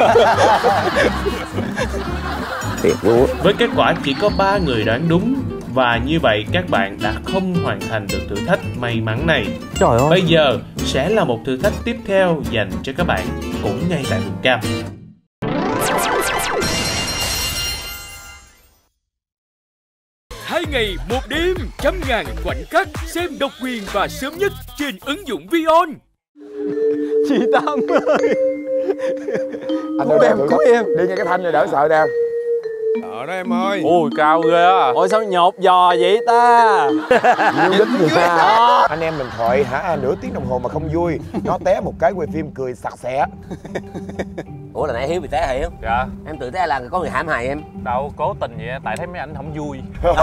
Với kết quả chỉ có ba người đoán đúng, và như vậy các bạn đã không hoàn thành được thử thách may mắn này. Trời ơi. Bây giờ sẽ là một thử thách tiếp theo dành cho các bạn cũng ngay tại vùng cam. Hai ngày một đêm, trăm ngàn khoảnh khắc xem độc quyền và sớm nhất trên ứng dụng Vion. Chị Tâm ơi, Anh ơi, em cứu em. Đi nghe cái thanh này đỡ sợ nè. Ở đó em ơi. Ôi cao ghê á. Ôi sao nhột giò vậy ta? Yêu đích người ta. Anh em mình thoại hả nửa tiếng đồng hồ mà không vui. Nó té một cái quay phim cười sặc sẻ. Ủa là nãy Hiếu bị té hả Hiếu? Dạ. Em tự té là có người hãm hại em. Đâu cố tình vậy, tại thấy mấy anh không vui.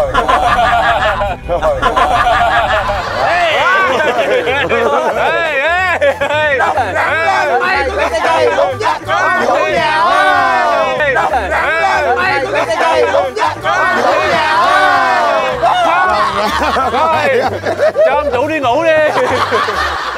Mày có cái cây đúng nhất con thủ vào. Mày có cái cây đúng nhất con thủ vào. Thôi, cho ông chủ đi ngủ đi.